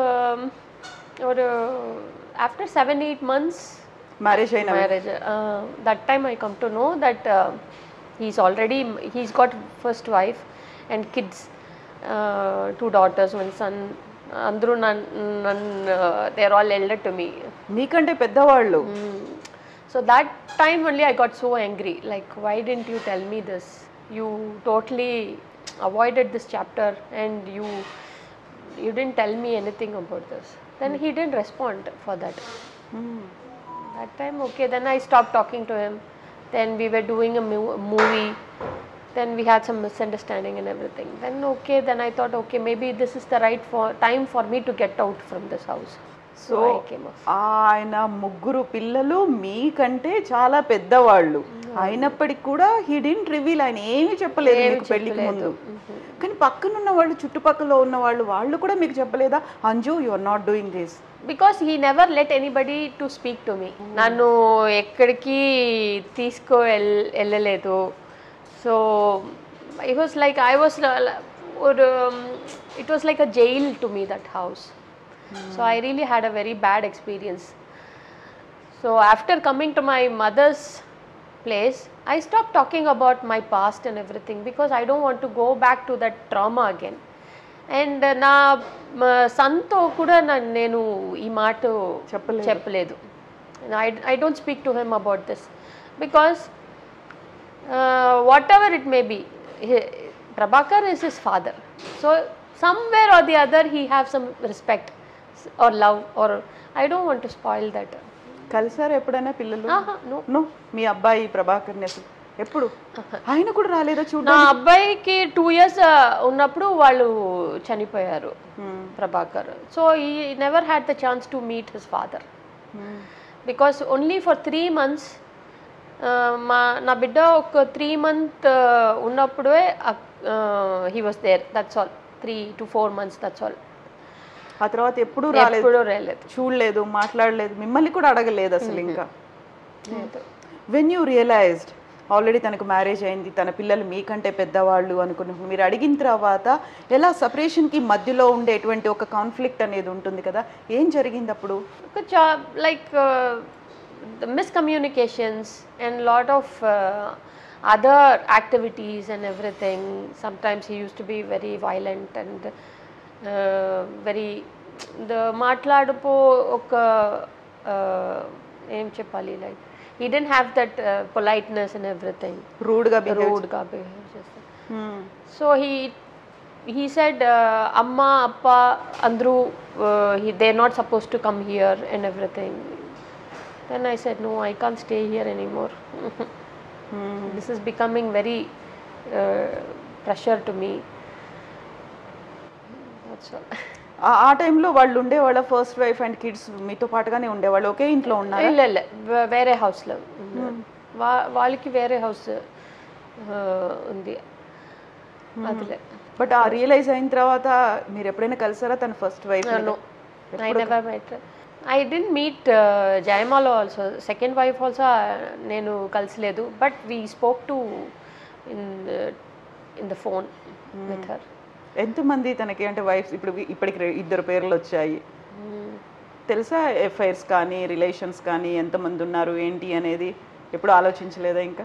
ఒక after seven eight months marriage అయిన marriage, that time I come to know that he's already, he's got first wife and kids, two daughters, one son. అందరూ నన్ను, they are all elder to me. మీకంటే పెద్దవాళ్ళు. So that time only I got so angry, like why didn't you tell me this, you totally avoided this chapter and you you didn't tell me anything about this. Then he didn't respond for that. That time okay, then I stop talking to him. Then we were doing a movie. Then we had some misunderstanding and everything. Then okay, then I thought okay, maybe this is the right for time for me to get out from this house. So I came off. ఆయన ముగ్గురు పిల్లలు మీకంటే చాలా పెద్దవాళ్ళు అయినప్పటికీ కూడా he didn't reveal, ఆయన ఏమీ చెప్పలేదు మీకు పెళ్లికి ముందు. కానీ పక్కన ఉన్న వాళ్ళు, చుట్టుపక్కల ఉన్న వాళ్ళు వాళ్ళు కూడా మీకు చెప్పలేదా, Anju you are not doing this? Because he never let anybody to speak to me. నన్ను ఎక్కడికి తీసుకో వెళ్ళలేదు. So it was like I was, or um, it was like a jail to me, that house. Mm. So I really had a very bad experience. So after coming to my mother's place, I stopped talking about my past and everything because I don't want to go back to that trauma again. And na son to kuda nenu ee maat cheppaledu. I I don't speak to him about this because Uh, whatever it may be, he, Prabhakar is his father. So somewhere or the other he have some respect or love, or I don't want to spoil that. కలిసారు ఎప్పుడైనా పిల్లలు? No no. మీ అబ్బాయి ప్రభాకర్ ని ఎప్పుడు ఆయన కూడా రాలేదా చూడ? నా అబ్బాయికి టూ ఇయర్స్ ఉన్నప్పుడు వాళ్ళు చనిపోయారు, Prabhakar. So he never had the chance to meet his father because only for three months మా నా బిడ్డ ఒక త్రీ మంత్ ఉన్నప్పుడే he was there, that's all. Three to four months, that's all. ఆ తర్వాత ఎప్పుడు రాలేదు, ఎప్పుడు రాలేదు, చూడలేదు, మాట్లాడలేదు, మిమ్మల్ని కూడా అడగలేదు అసలు. ఇంకా వెన్ యూ రియలైజ్డ్ ఆల్రెడీ తనకు మ్యారేజ్ అయింది, తన పిల్లలు మీకంటే పెద్దవాళ్ళు అనుకుని మీరు అడిగిన తర్వాత ఎలా సపరేషన్కి మధ్యలో ఉండేటువంటి ఒక కాన్ఫ్లిక్ట్ అనేది ఉంటుంది కదా, ఏం జరిగింది అప్పుడు? Like the miscommunications and lot of uh, other activities and everything. Sometimes he used to be very violent and very the మాట్లాడుపో ఒక ఏం చెప్పాలి like he didn't have that uh, politeness and everything, rude ga behave rude ga behave చేస్తాడు. So he he said uh, amma appa andru uh, he, they're not supposed to come here and everything. Then I said no, I can't stay here anymore. hmm. This is becoming very uh, pressure to me. That's all. ఆ టైంలో వాళ్ళు ఉండేవాళ్ళ ఫస్ట్ వైఫ్ అండ్ కిడ్స్ మీతో పాటుగానే ఉండేవాళ్ళు, ఒకే ఇంట్లో ఉన్నారు? ಇಲ್ಲ ಇಲ್ಲ వేరే హౌస్లో వాళ్ళకి వేరే హౌస్ ఉంది అదిలే. బట్ ఆ రియలైజ్ అయిన తర్వాత మీరు ఎప్పుడైనా కలిసారా తన first wife? I never met. I didn't meet జయమాలో ఆల్సో, సెకండ్ వైఫ్ ఆల్సో నేను కలిసలేదు. But we spoke to in in the phone with her. ఎంతమంది తనకి అంటే వైఫ్స్ ఇప్పుడు ఇప్పటికి ఇద్దరు పేర్లు వచ్చాయి తెలుసా? ఎఫ్ఐఆర్స్ కానీ రిలేషన్స్ కానీ ఎంతమంది ఉన్నారు ఏంటి అనేది ఎప్పుడు ఆలోచించలేదా ఇంకా?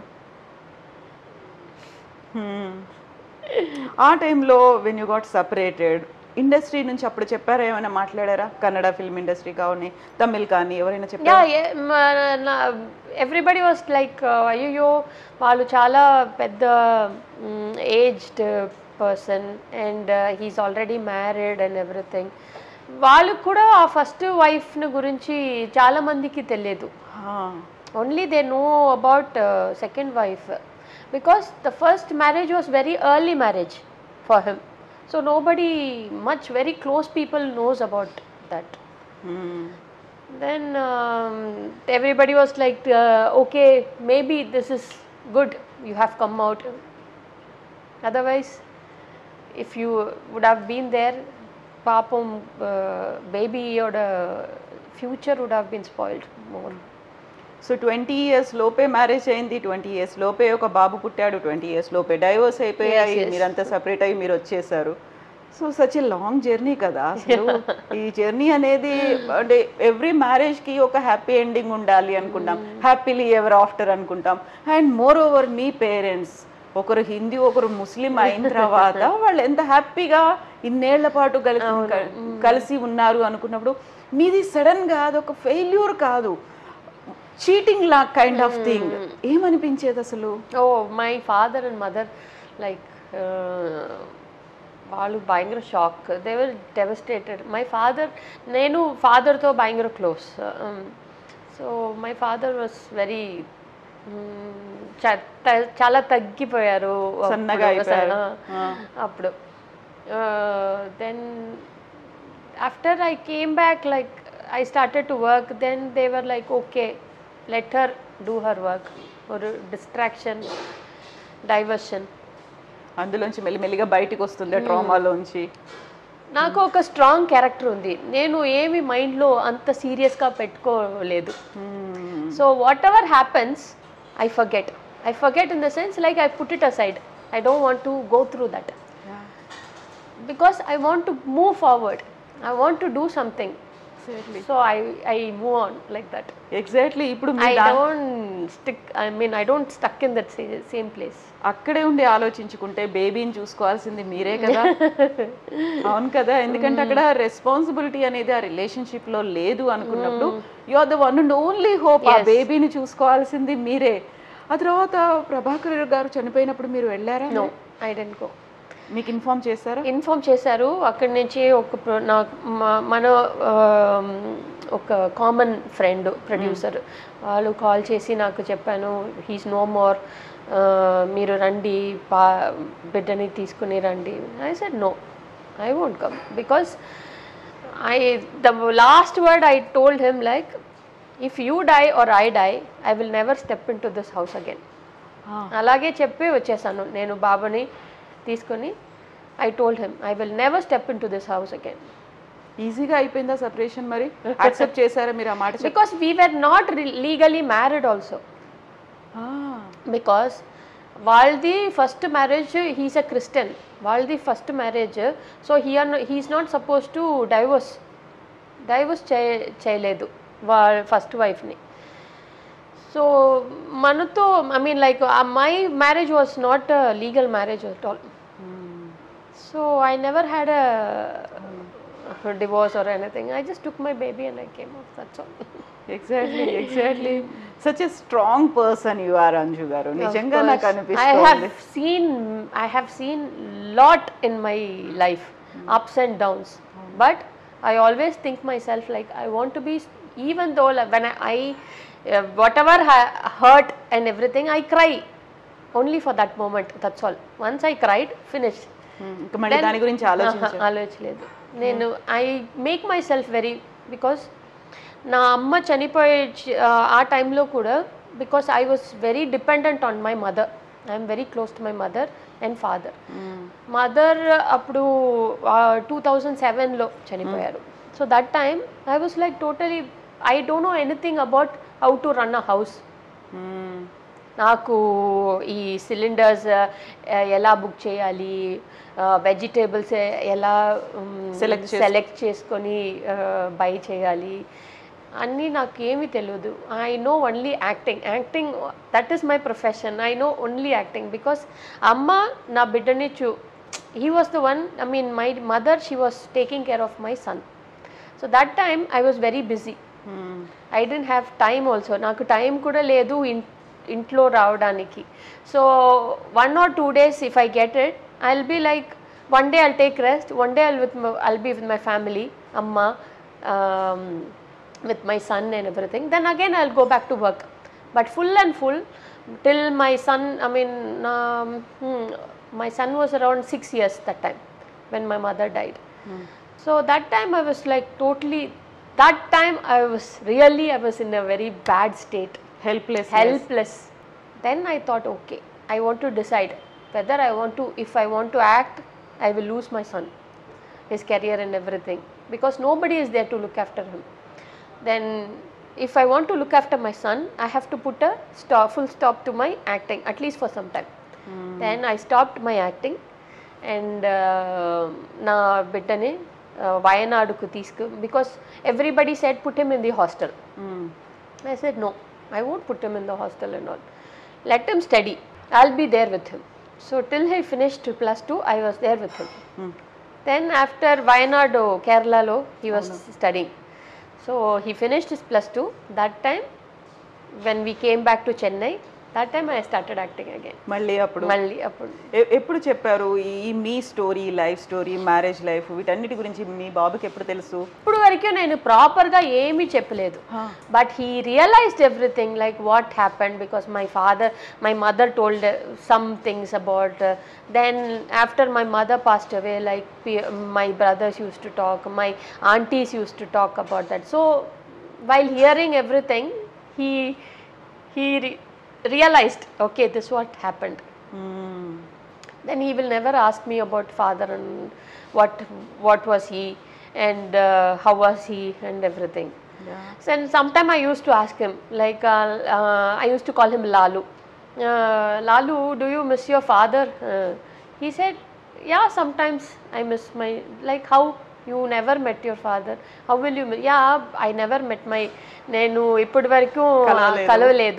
ఆ టైంలో when you got separated industry నుంచి అప్పుడు చెప్పారా, ఏమైనా మాట్లాడారా? కన్నడ ఫిల్మ్ ఇండస్ట్రీ కానీ తమిళ్ కానీ ఎవరైనా చెప్పారా? ఎవ్రీబడి వాస్ లైక్ అయ్యో వాళ్ళు చాలా పెద్ద aged person and he's already married and everything. వాళ్ళకు కూడా ఆ ఫస్ట్ వైఫ్ని గురించి చాలా మందికి తెలియదు. Only they know about second wife because the first marriage was very early marriage for him. So nobody much very close people knows about that. Then everybody was like okay maybe this is good, you have come out. Otherwise if you would have been there, papam uh, baby or the future would have been spoiled more. So twenty years లోపే మ్యారేజ్ అయింది, ట్వంటీ ఇయర్స్ లోపే ఒక బాబు పుట్టాడు, ట్వంటీ ఇయర్స్ లోపే డైవర్స్ అయిపోయాయి, మీరంతా సపరేట్ అయ్యి మీరు వచ్చేసారు. So such a long journey కదా అసలు. ఈ జర్నీ అనేది అంటే ఎవ్రీ మ్యారేజ్కి ఒక హ్యాపీ ఎండింగ్ ఉండాలి అనుకుంటాం, హ్యాపీలీ ఎవర్ ఆఫ్టర్ అనుకుంటాం. అండ్ మోర్ ఓవర్ మీ పేరెంట్స్ ఒకరు హిందీ ఒకరు ముస్లిం అయిన తర్వాత వాళ్ళు ఎంత హ్యాపీగా ఇన్నేళ్ల పాటు కలిసి కలిసి ఉన్నారు అనుకున్నప్పుడు మీది సడన్ గా అదొక ఫెయిల్యూర్ కాదు, చీటింగ్ లా కైండ్ ఆఫ్ థింగ్. ఏమనిపించేది అసలు? Oh my father and mother like వాళ్ళు భయంకర shock, they were devastated. My father, నేను ఫాదర్తో భయంకర close. So my father was very చాలా తగ్గిపోయారు అప్పుడు. Then after I came back like I started to work, then they were like okay let her do her work, ఒక డిస్ట్రాక్షన్, డైవర్షన్. అందులోంచి మెల్లిమెల్లిగా బయటికి వస్తుంది ట్రామాలోంచి. నాకు ఒక స్ట్రాంగ్ క్యారెక్టర్ ఉంది, నేను ఏమి మైండ్లో అంత సీరియస్గా పెట్టుకోలేదు. So whatever happens I forget. I forget in the sense like I put it aside. I don't want to go through that. Yeah. Because I want to move forward. I want to do something. Exactly. So I I move on like that. Exactly. ఇప్పుడు I don't stick. I mean I don't stuck in that same place. అక్కడే ఉండి ఆలోచించుకుంటే బేబీని చూసుకోవాల్సింది మీరే కదా. అవును కదా, ఎందుకంటే అక్కడ రెస్పాన్సిబిలిటీ అనేది ఆ రిలేషన్షిప్ లో లేదు అనుకున్నప్పుడు you are the one and only hope. ఆ బేబీని చూసుకోవాల్సింది మీరే. ఆ తర్వాత ప్రభాకర్ గారు చనిపోయినప్పుడు మీరు వెళ్ళారా? No, I don't go. మీకు ఇన్ఫార్మ్ చేశారా? ఇన్ఫార్మ్ చేశారు. అక్కడి నుంచి ఒక నాకు మన ఒక కామన్ ఫ్రెండ్ ప్రొడ్యూసర్ వాళ్ళు కాల్ చేసి నాకు చెప్పాను, హీస్ నో మోర్, మీరు రండి, పా బిడ్డని తీసుకుని రండి. I said no, I won't come because I the last word I told him like if you die or I die I will never step into this house again. అలాగే చెప్పి వచ్చేసాను నేను బాబుని తీసుకొని. I told him I will never step into this house again. ఈజీగా అయిపోయిందా సెపరేషన్? మరి యాక్సెప్ట్ చేశారా మీరు ఆ మాట? Because we were not legally married also. Because వాళ్ళది first marriage, he's a Christian, వాళ్ళది first marriage. So he are he is not suppose to divorce divorce చేయ చేయలేదు వాళ్ళ ఫస్ట్ వైఫ్ని. సో మనతో I mean like my marriage was not legal marriage at all. So I never had a divorce or anything. I just took my baby and I came off. That's all. Exactly exactly such a strong person you are Anju garu. నిజంగా నాకు I అనిపిస్తుంది. have seen, I have seen lot in my life, ups and downs. But I always think myself like I want to be, even though like when I, I uh, whatever ha- hurt and everything, I cry only for that moment. That's all. Once I cried, finished. ఇంకా మళ్ళీ దాని గురించి ఆలోచించు. ఆలోచించలేదు నేను. I make myself very, because నా అమ్మ చనిపోయే చ- ఆ టైంలో కూడా, because I was very dependent on my mother. I'm very close to my mother and father. Mother అప్పుడు టూ థౌజండ్ సెవెన్లో చనిపోయారు. So that time I was like totally, I don't know anything about how to run a house. నాకు ఈ సిలిండర్స్ ఎలా బుక్ చేయాలి, వెజిటేబుల్స్ ఎలా Select చేసు- సెలెక్ట్ చేసుకొని బై చేయాలి అన్నీ నాకు ఏమీ తెలియదు. I know only acting. Acting that is my profession. I know only acting because అమ్మ నా బిడ్డని చూ, he was the one, I mean my mother, she was taking care of my son. So that time I was very busy. I didn't have time also. నాకు టైం కూడా లేదు ఇన్ ఇంట్లో రావడానికి. So one or two days if I get it, I will be like one day I'll take rest, one day I'll with I'll be with my family, అమ్మ, with my son and everything. Then again I'll go back to work, but full and full till my son, I mean um, hmm, my son was around six years that time when my mother died. So that time I was like totally, that time I was really, I was in a very bad state, helpless. helpless. Then I thought, okay, I want to decide whether I want to, if I want to act, I will lose my son, his career and everything, because nobody is there to look after him. Then if I want to look after my son, I have to put a stop, full stop to my acting, at least for some time. Then I stopped my acting and uh, na biddani uh, Vayanaduku teesku, because everybody said put him in the hostel. I said no, I won't put him in the hostel and all. Let him study. I'll be there with him. So till he finished plus two, I was there with him. Then after Vayanadu, Kerala lo, he was studying. So he finished his plus two. That time, when we came back to Chennai, that time I started acting again. మళ్ళీ అప్పుడు మళ్ళీ అప్పుడు ఎ- ఎప్పుడు చెప్పారు ఈ మీ story, life story, marriage life, వీటన్నిటి గురించి మీ బాబుకి ఎప్పుడు తెలుసు? ఇప్పుడు వరకు నేను ప్రాపర్గా ఏమీ చెప్పలేదు. But he realized everything like what happened, because my father, my mother told some things about. Then after my mother passed away, like my brothers use to talk, my aunties use to talk about that. So while hearing everything, he he realized, okay, this what happened. Then he will never ask me about father and what what was he and uh, how was he and everything. So and sometime I used to ask him like uh, uh, I used to call him Lalu. Uh, Lalu, do you miss your father? Uh, he said, yeah, sometimes I miss my, like how you never met your father, how will you miss? Yeah, I never met my, నేను ఇప్పటి వరకు కలవలేదు,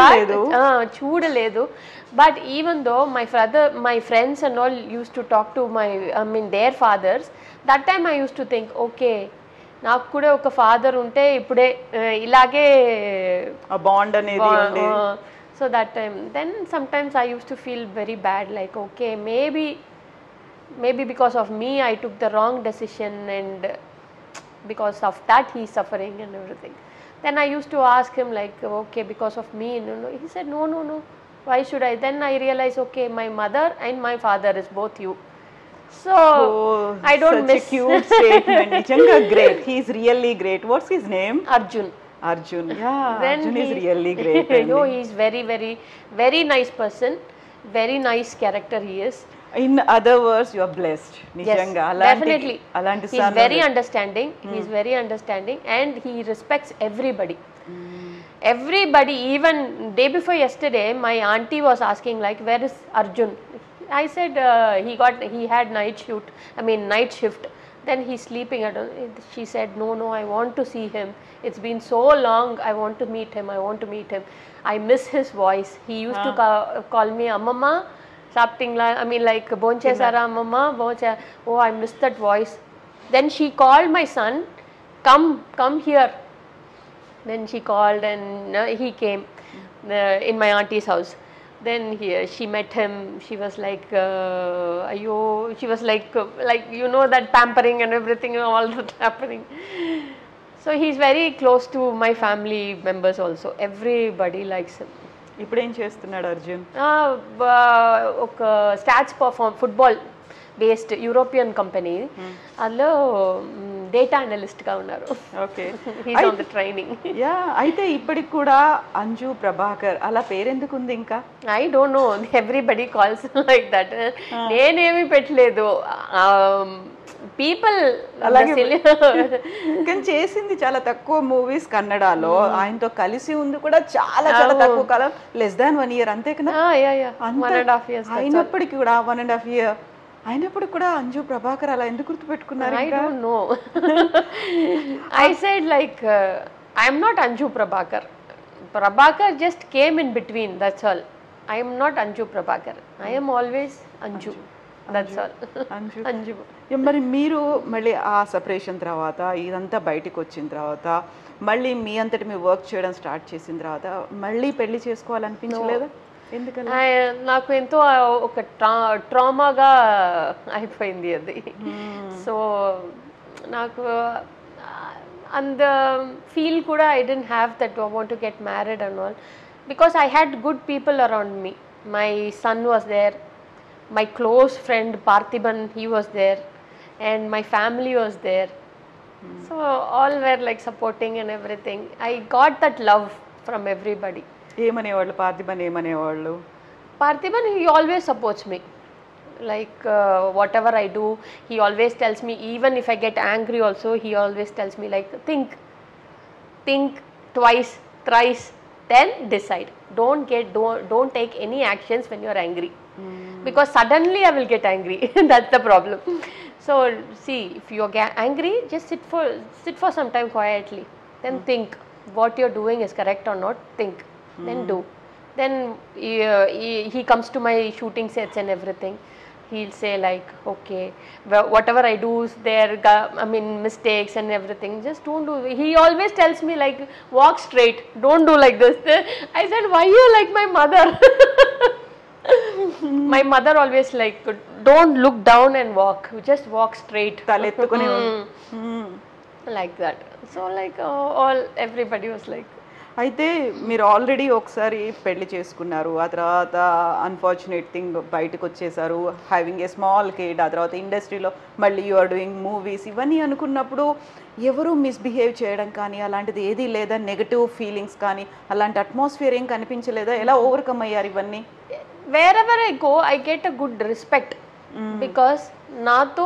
చూడలేదు. But even though my father, my friends and all use to talk to my, I mean their fathers. That time I use to think, okay నాకు కూడా ఒక ఫాదర్ ఉంటే ఇప్పుడే ఇలాగే బాండ్ అనేది. So that time then sometimes I use to feel very bad, like okay maybe maybe because of me I took the wrong decision and because of that he is suffering and everything. Then I used to ask him like, okay, because of me, no, no. He said, no, no, no, why should I? Then I realized, okay, my mother and my father is both you. So Oh, I don't such miss. a cute statement. నిజంగా great. He is really great. What's his name? Arjun. Arjun. Yeah, Then Arjun is he- really great. No, he is very, very, very nice person. Very nice character he is. In other words, you are blessed. నిజంగా అలాంటి Definitely. అలాంటి He is son very understanding. He is very understanding and he respects everybody. Everybody, even day before yesterday, my auntie was asking like, where is Arjun? I said uh, he got, he had night shoot, I mean night shift. Then he's sleeping at, she said, no, no, I want to see him. It's been so long, I want to meet him, I want to meet him. I miss his voice. He used to ca- call me Amama. Something like, I mean like bonche sara mama bonche, oh I miss that voice. Then she called my son, come, come here. Then she called and uh, he came uh, in my auntie's house. Then he, she met him. She was like, uh, ayo, she was like, uh, like you know that pampering and everything, all that happening. So he's very close to my family members also. Everybody likes him. ఇప్పుడు ఏం చేస్తున్నాడు అర్జున్? Ah, uh, ఒక stats perform football based European company, అందులో డేటా అనలిస్ట్గా ఉన్నారు. Okay, he's on the training. Yeah, అయితే ఇప్పటికి కూడా అంజు ప్రభాకర్ అలా పేరెందుకు ఉంది ఇంకా? I don't know, everybody calls like that. నేనేమి పెట్టలేదు, పీపుల్ అలాగే. కానీ చేసింది చాలా తక్కువ మూవీస్ కన్నడలో, ఆయనతో కలిసి ఉంది కూడా చాలా చాలా తక్కువ కాలం, లెస్ దాన్ వన్ ఇయర్ అంతే కదా. వన్ అండ్ హాఫ్ ఇయర్స్ అయినప్పటికీ కూడా వన్ అండ్ హాఫ్ ఇయర్ అయినప్పుడు కూడా అంజు ప్రభాకర్ అలా ఎందుకు గుర్తుపెట్టుకున్నారు? I don't know. I said like uh, I am not Anju Prabhakar. Prabhakar just came in between, that's all. I am not Anju Prabhakar. I am always Anju. That's all. Anju Anju. మరి మీరు మళ్ళీ ఆ సపరేషన్ తర్వాత ఇదంతా బయటకు వచ్చిన తర్వాత మళ్ళీ మీ అంతటి మీ వర్క్ చేయడం స్టార్ట్ చేసిన తర్వాత మళ్ళీ పెళ్లి చేసుకోవాలనిపించలేదా? ఎందుకలా? నాకు ఎంతో ఒక ట్రా ట్రామాగా అయిపోయింది అది. సో నాకు అండ్ ఫీల్ కూడా I didn't have that I want to get married and all, because I had good people around me. My son was there, my close friend Parthiban, he was there, and my family was there. Hmm. So all were like supporting and everything. I got that love from everybody. ఏమనేవాళ్ళు పార్థిబన్? ఏమనేవాళ్ళు? Parthiban, he always supports me. Like uh, whatever I do, he always tells me, even if I get angry also, he always tells me like, think, think twice, thrice, then decide. Don't get, don't, don't take any actions when you are angry. Hmm. Because suddenly I will get angry. That's the problem. So see, if you are angry, just sit for sit for some time quietly. Then mm. think what you are doing is correct or not. Think, mm. then do. Then he, uh, he, he comes to my shooting sets and everything. He'll say like, okay, whatever I do is there, I mean mistakes and everything, just don't do. He always tells me like, walk straight, don't do like this. I said, why you like my mother? My mother always like, don't look down and walk, just walk straight. mm. Like that. So like uh, all everybody was like. అయితే మీరు ఆల్రెడీ ఒకసారి పెళ్లి చేసుకున్నారు, ఆ తర్వాత అన్ఫార్చునేట్ థింగ్ బయటకు వచ్చేసారు, హ్యావింగ్ ఏ స్మాల్ కిడ్, ఆ తర్వాత ఇండస్ట్రీలో మళ్ళీ యు ఆర్ డూయింగ్ మూవీస్. ఇవన్నీ అనుకున్నప్పుడు ఎవరు మిస్బిహేవ్ చేయడం కానీ అలాంటిది ఏదీ లేదా? నెగటివ్ ఫీలింగ్స్ కానీ అలాంటి అట్మాస్ఫియర్ ఏం కనిపించలేదా? ఎలా ఓవర్కమ్ అయ్యారు ఇవన్నీ? Wherever I go, I get a good respect. Mm. Because నాతో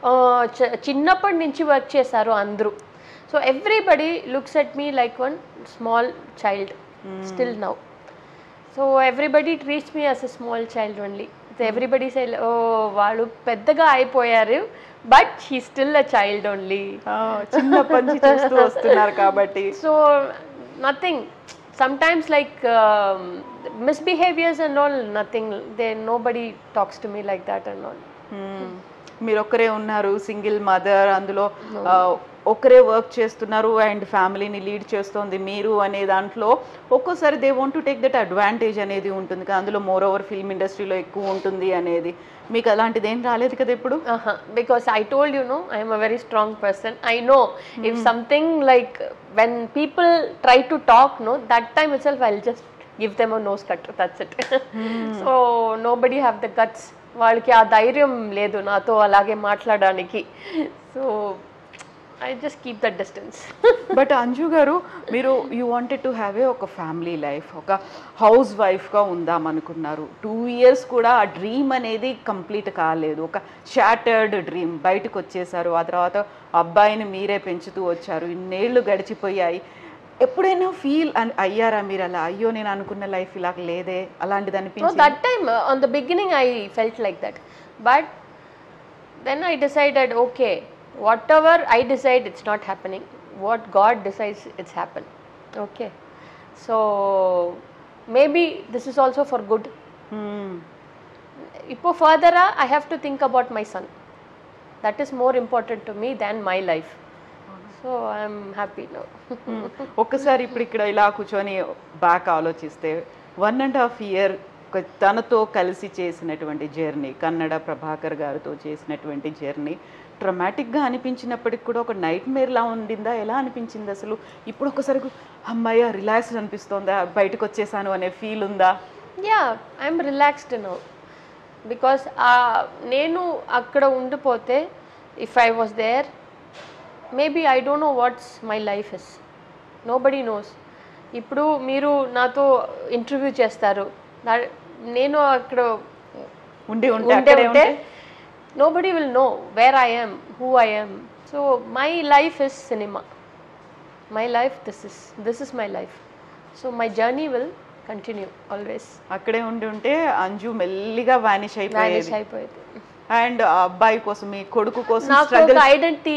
చిన్నప్పటి నుంచి వర్క్ చేశారు అందరూ. So everybody looks at me like one small child, mm. still now. So everybody treats me as a small child only. So everybody say, oh, వాళ్ళు పెద్దగా అయిపోయారు, but she's still a child only. చిన్నప్పటి నుంచి చూస్తూ వస్తున్నారు కాబట్టి. So nothing. Sometimes like um, misbehaviors and all, nothing. They nobody talks to me like that and all. మీరు ఒక్కరే ఉన్నారు, సింగిల్ మదర్, అందులో ఒక్కరే వర్క్ చేస్తున్నారు అండ్ ఫ్యామిలీని లీడ్ చేస్తుంది మీరు అనే దాంట్లో ఒక్కోసారి they want to take that advantage అనేది ఉంటుంది కదా, అందులో మోర్ ఓవర్ ఫిల్మ్ ఇండస్ట్రీలో ఎక్కువ ఉంటుంది అనేది. మీకు అలాంటిది ఏం రాలేదు కదా ఇప్పుడు? Because I told you know, I'm a very strong person. I know if something like when people try to talk, no that time itself I will just give them a nose cut, that's it. So nobody have the guts. వాళ్ళకి ఆ ధైర్యం లేదు నాతో అలాగే మాట్లాడడానికి. సో I just keep that distance. But Anju garu, మీరు you wanted to have a ఒక ఫ్యామిలీ లైఫ్, ఒక హౌస్ వైఫ్గా ఉందాం అనుకున్నారు. టూ ఇయర్స్ కూడా ఆ డ్రీమ్ అనేది కంప్లీట్ కాలేదు, ఒక షాటర్డ్ డ్రీమ్. బయటకు వచ్చేసారు, ఆ తర్వాత అబ్బాయిని మీరే పెంచుతూ వచ్చారు, ఇన్నేళ్ళు గడిచిపోయాయి. ఎప్పుడైనా ఫీల్ అయ్యారా మీరు అలా, అయ్యో నేను అనుకున్న లైఫ్ ఇలా లేదే అలాంటిది అనిపించింది? That time on the beginning I felt like that, but then I decided okay, whatever I decide, it's not happening. What God decides, it's happen. Okay. So maybe this is also for good. Hmm. Ipo further I have to think about my son. That is more important to me than my life. So I'm happy now. ఒక్కసారి ఇప్పుడు ఇక్కడ ఇలా కూర్చొని బ్యాక్ ఆలోచిస్తే వన్ అండ్ హాఫ్ ఇయర్ తనతో కలిసి చేసినటువంటి జర్నీ, కన్నడ ప్రభాకర్ గారితో చేసినటువంటి జర్నీ ట్రమాటిక్గా అనిపించినప్పటికి కూడా ఒక నైట్ మేర్లా ఉండిందా? ఎలా అనిపించింది అసలు? ఇప్పుడు ఒకసారి అమ్మాయి రిలాక్స్ అనిపిస్తుందా, బయటకు వచ్చేసాను అనే ఫీల్ ఉందా? Yeah, I'm relaxed now because నేను అక్కడ ఉండిపోతే if I was there maybe I don't know what's my life is. Nobody knows. ఇప్పుడు మీరు నాతో ఇంటర్వ్యూ చేస్తారు, నేను అక్కడ ఉండి ఉంటే ఉంటే nobody will know where I am, who I am. So my life is cinema. My life, this is this is my life. So my journey will continue always. అక్కడే ఉండి ఉంటే అంజు మెల్లిగా వానిష్ అయిపోయేది. వానిష్ అయిపోయేది. అండ్ ఆ అబ్బాయి కోసం, మీ కొడుకు కోసం నాకు ఒక ఐడెంటిటీ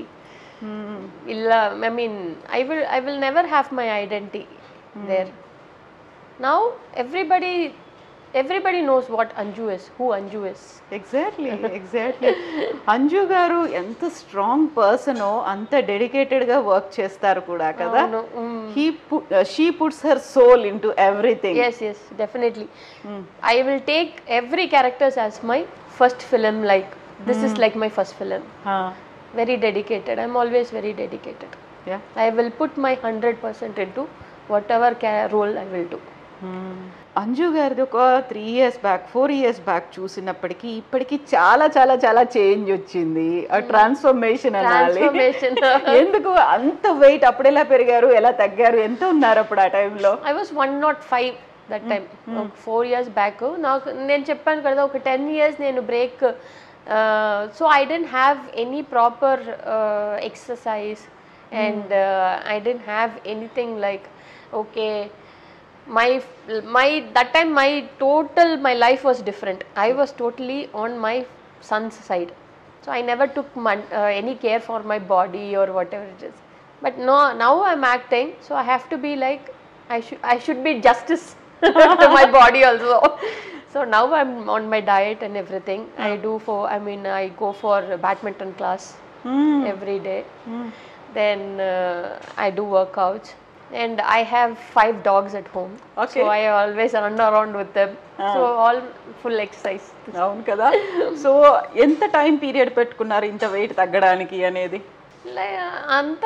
ఇలా, I mean I will I will never have my identity there. Now everybody everybody knows what Anju is, who Anju is. Exactly exactly Anju garu ఎంత స్ట్రాంగ్ పర్సనో అంత డెడికేటెడ్గా వర్క్ చేస్తారు కూడా కదా. He she puts her soul into everything. Yes, yes, definitely. I will take every characters as my first film, like this is like my first film. Very dedicated. I'm always very dedicated. Yeah. I will put my one hundred percent into whatever role I will do. Anju గారిది ఒక three years back four years back చూసినప్పటికీ ఇప్పటికీ చాలా చాలా చాలా చేంజ్ వచ్చింది. ట్రాన్స్ఫర్మేషన్ అనాలి. ఎందుకు అంత వెయిట్? అప్పుడు ఎలా పెరిగారు, ఎలా తగ్గారు, ఎంత ఉన్నారు అప్పుడు ఆ టైంలో? I was one not five that time. Four years back నాకు నేను చెప్పాను కదా, ఒక టెన్ ఇయర్స్ నేను break. So I didn't have any proper exercise and I didn't have anything like okay my my that time my total my life was different. I was totally on my son's side, so I never took my, uh, any care for my body or whatever it is. But no, now I'm acting, so I have to be like I should I should be justice to my body also. So now I'm on my diet and everything. mm. I do for I mean I go for badminton class mm. every day. mm. Then uh, I do workouts. And I have five dogs at home. Okay. So I always run around with them. Ah. So all full exercise. అవును కదా. సో ఎంత టైం పీరియడ్ పెట్టుకున్నారు ఇంత వెయిట్ తగ్గడానికి అనేది? అంత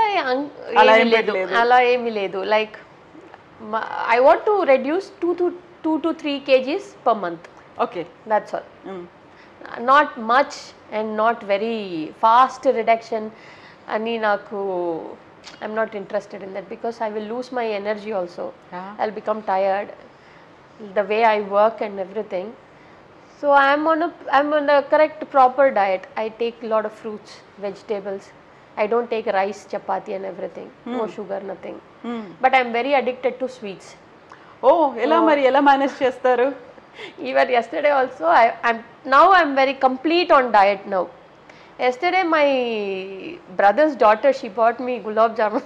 అలా ఏమీ లేదు. Like I want to reduce two to two to three kgs per month. Okay, that's all. Not much and not very fast reduction అని నాకు I'm not interested in that because I will lose my energy also. Yeah. I'll become tired the way I work and everything. So I'm on a I'm on the correct proper diet. I take a lot of fruits, vegetables. I don't take rice, chapati and everything. Mm. No sugar, nothing. Mm. But I'm very addicted to sweets. Oh, ela mari ela manage chestaru? Even yesterday also I I'm now I'm very complete on diet now. Yesterday my brother's daughter, she bought me gulab jamun.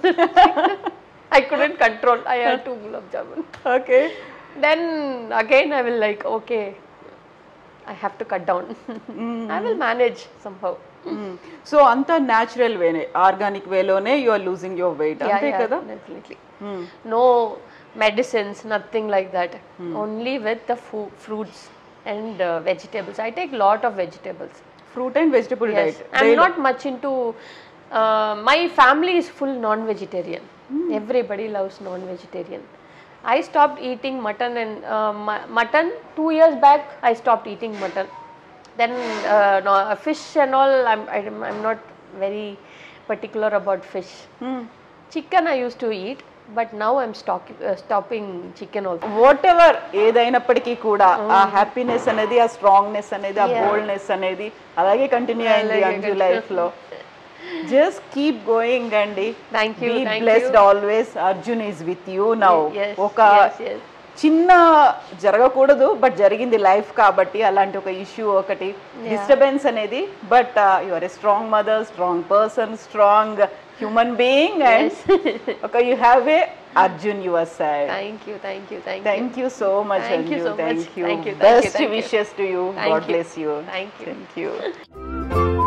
I couldn't control. I had two gulab jamun. Okay. Then again I will like okay, I have to cut down. mm. I will manage somehow. mm. So anta natural way ne, organic way lone you are losing your weight. Yeah, ante yeah, kada? Definitely. mm. No medicines, nothing like that. mm. Only with the fu- fruits and uh, vegetables. I take lot of vegetables. Fruit and vegetable yes. diet. I'm Daily. Not much into uh, my family is full non-vegetarian. mm. Everybody loves non-vegetarian. I stopped eating mutton and uh, mu- mutton two years back. I stopped eating mutton. Then uh, no, fish and all I'm I'm, I'm not very particular about fish. mm. Chicken I used to eat, but now I'm stock, uh, stopping chicken also. Whatever ఏదైనప్పటికీ కూడా ఆ హ్యాపీనెస్ అనేది, ఆ స్ట్రాంగ్నెస్ అనేది, ఆ బోల్డ్నెస్ అనేది అలాగే కంటిన్యూ అయింది అంజు లైఫ్ లో. జస్ట్ కీప్ గోయింగ్ అండి. Thank you. Be blessed always. Arjun is with you now. ఒక చిన్న జరగకూడదు బట్ జరిగింది లైఫ్ కాబట్టి, అలాంటి ఒక ఇష్యూ ఒకటి డిస్టర్బెన్స్ అనేది, but you are a strong mother, strong person, strong human being, and yes. Okay, you have a Arjun your side. Thank you, thank you, thank you. Thank you so much, thank Anju. you so thank much. you. Thank you. Best thank you, wishes you. to you. Thank God you. bless you. Thank you. Thank you.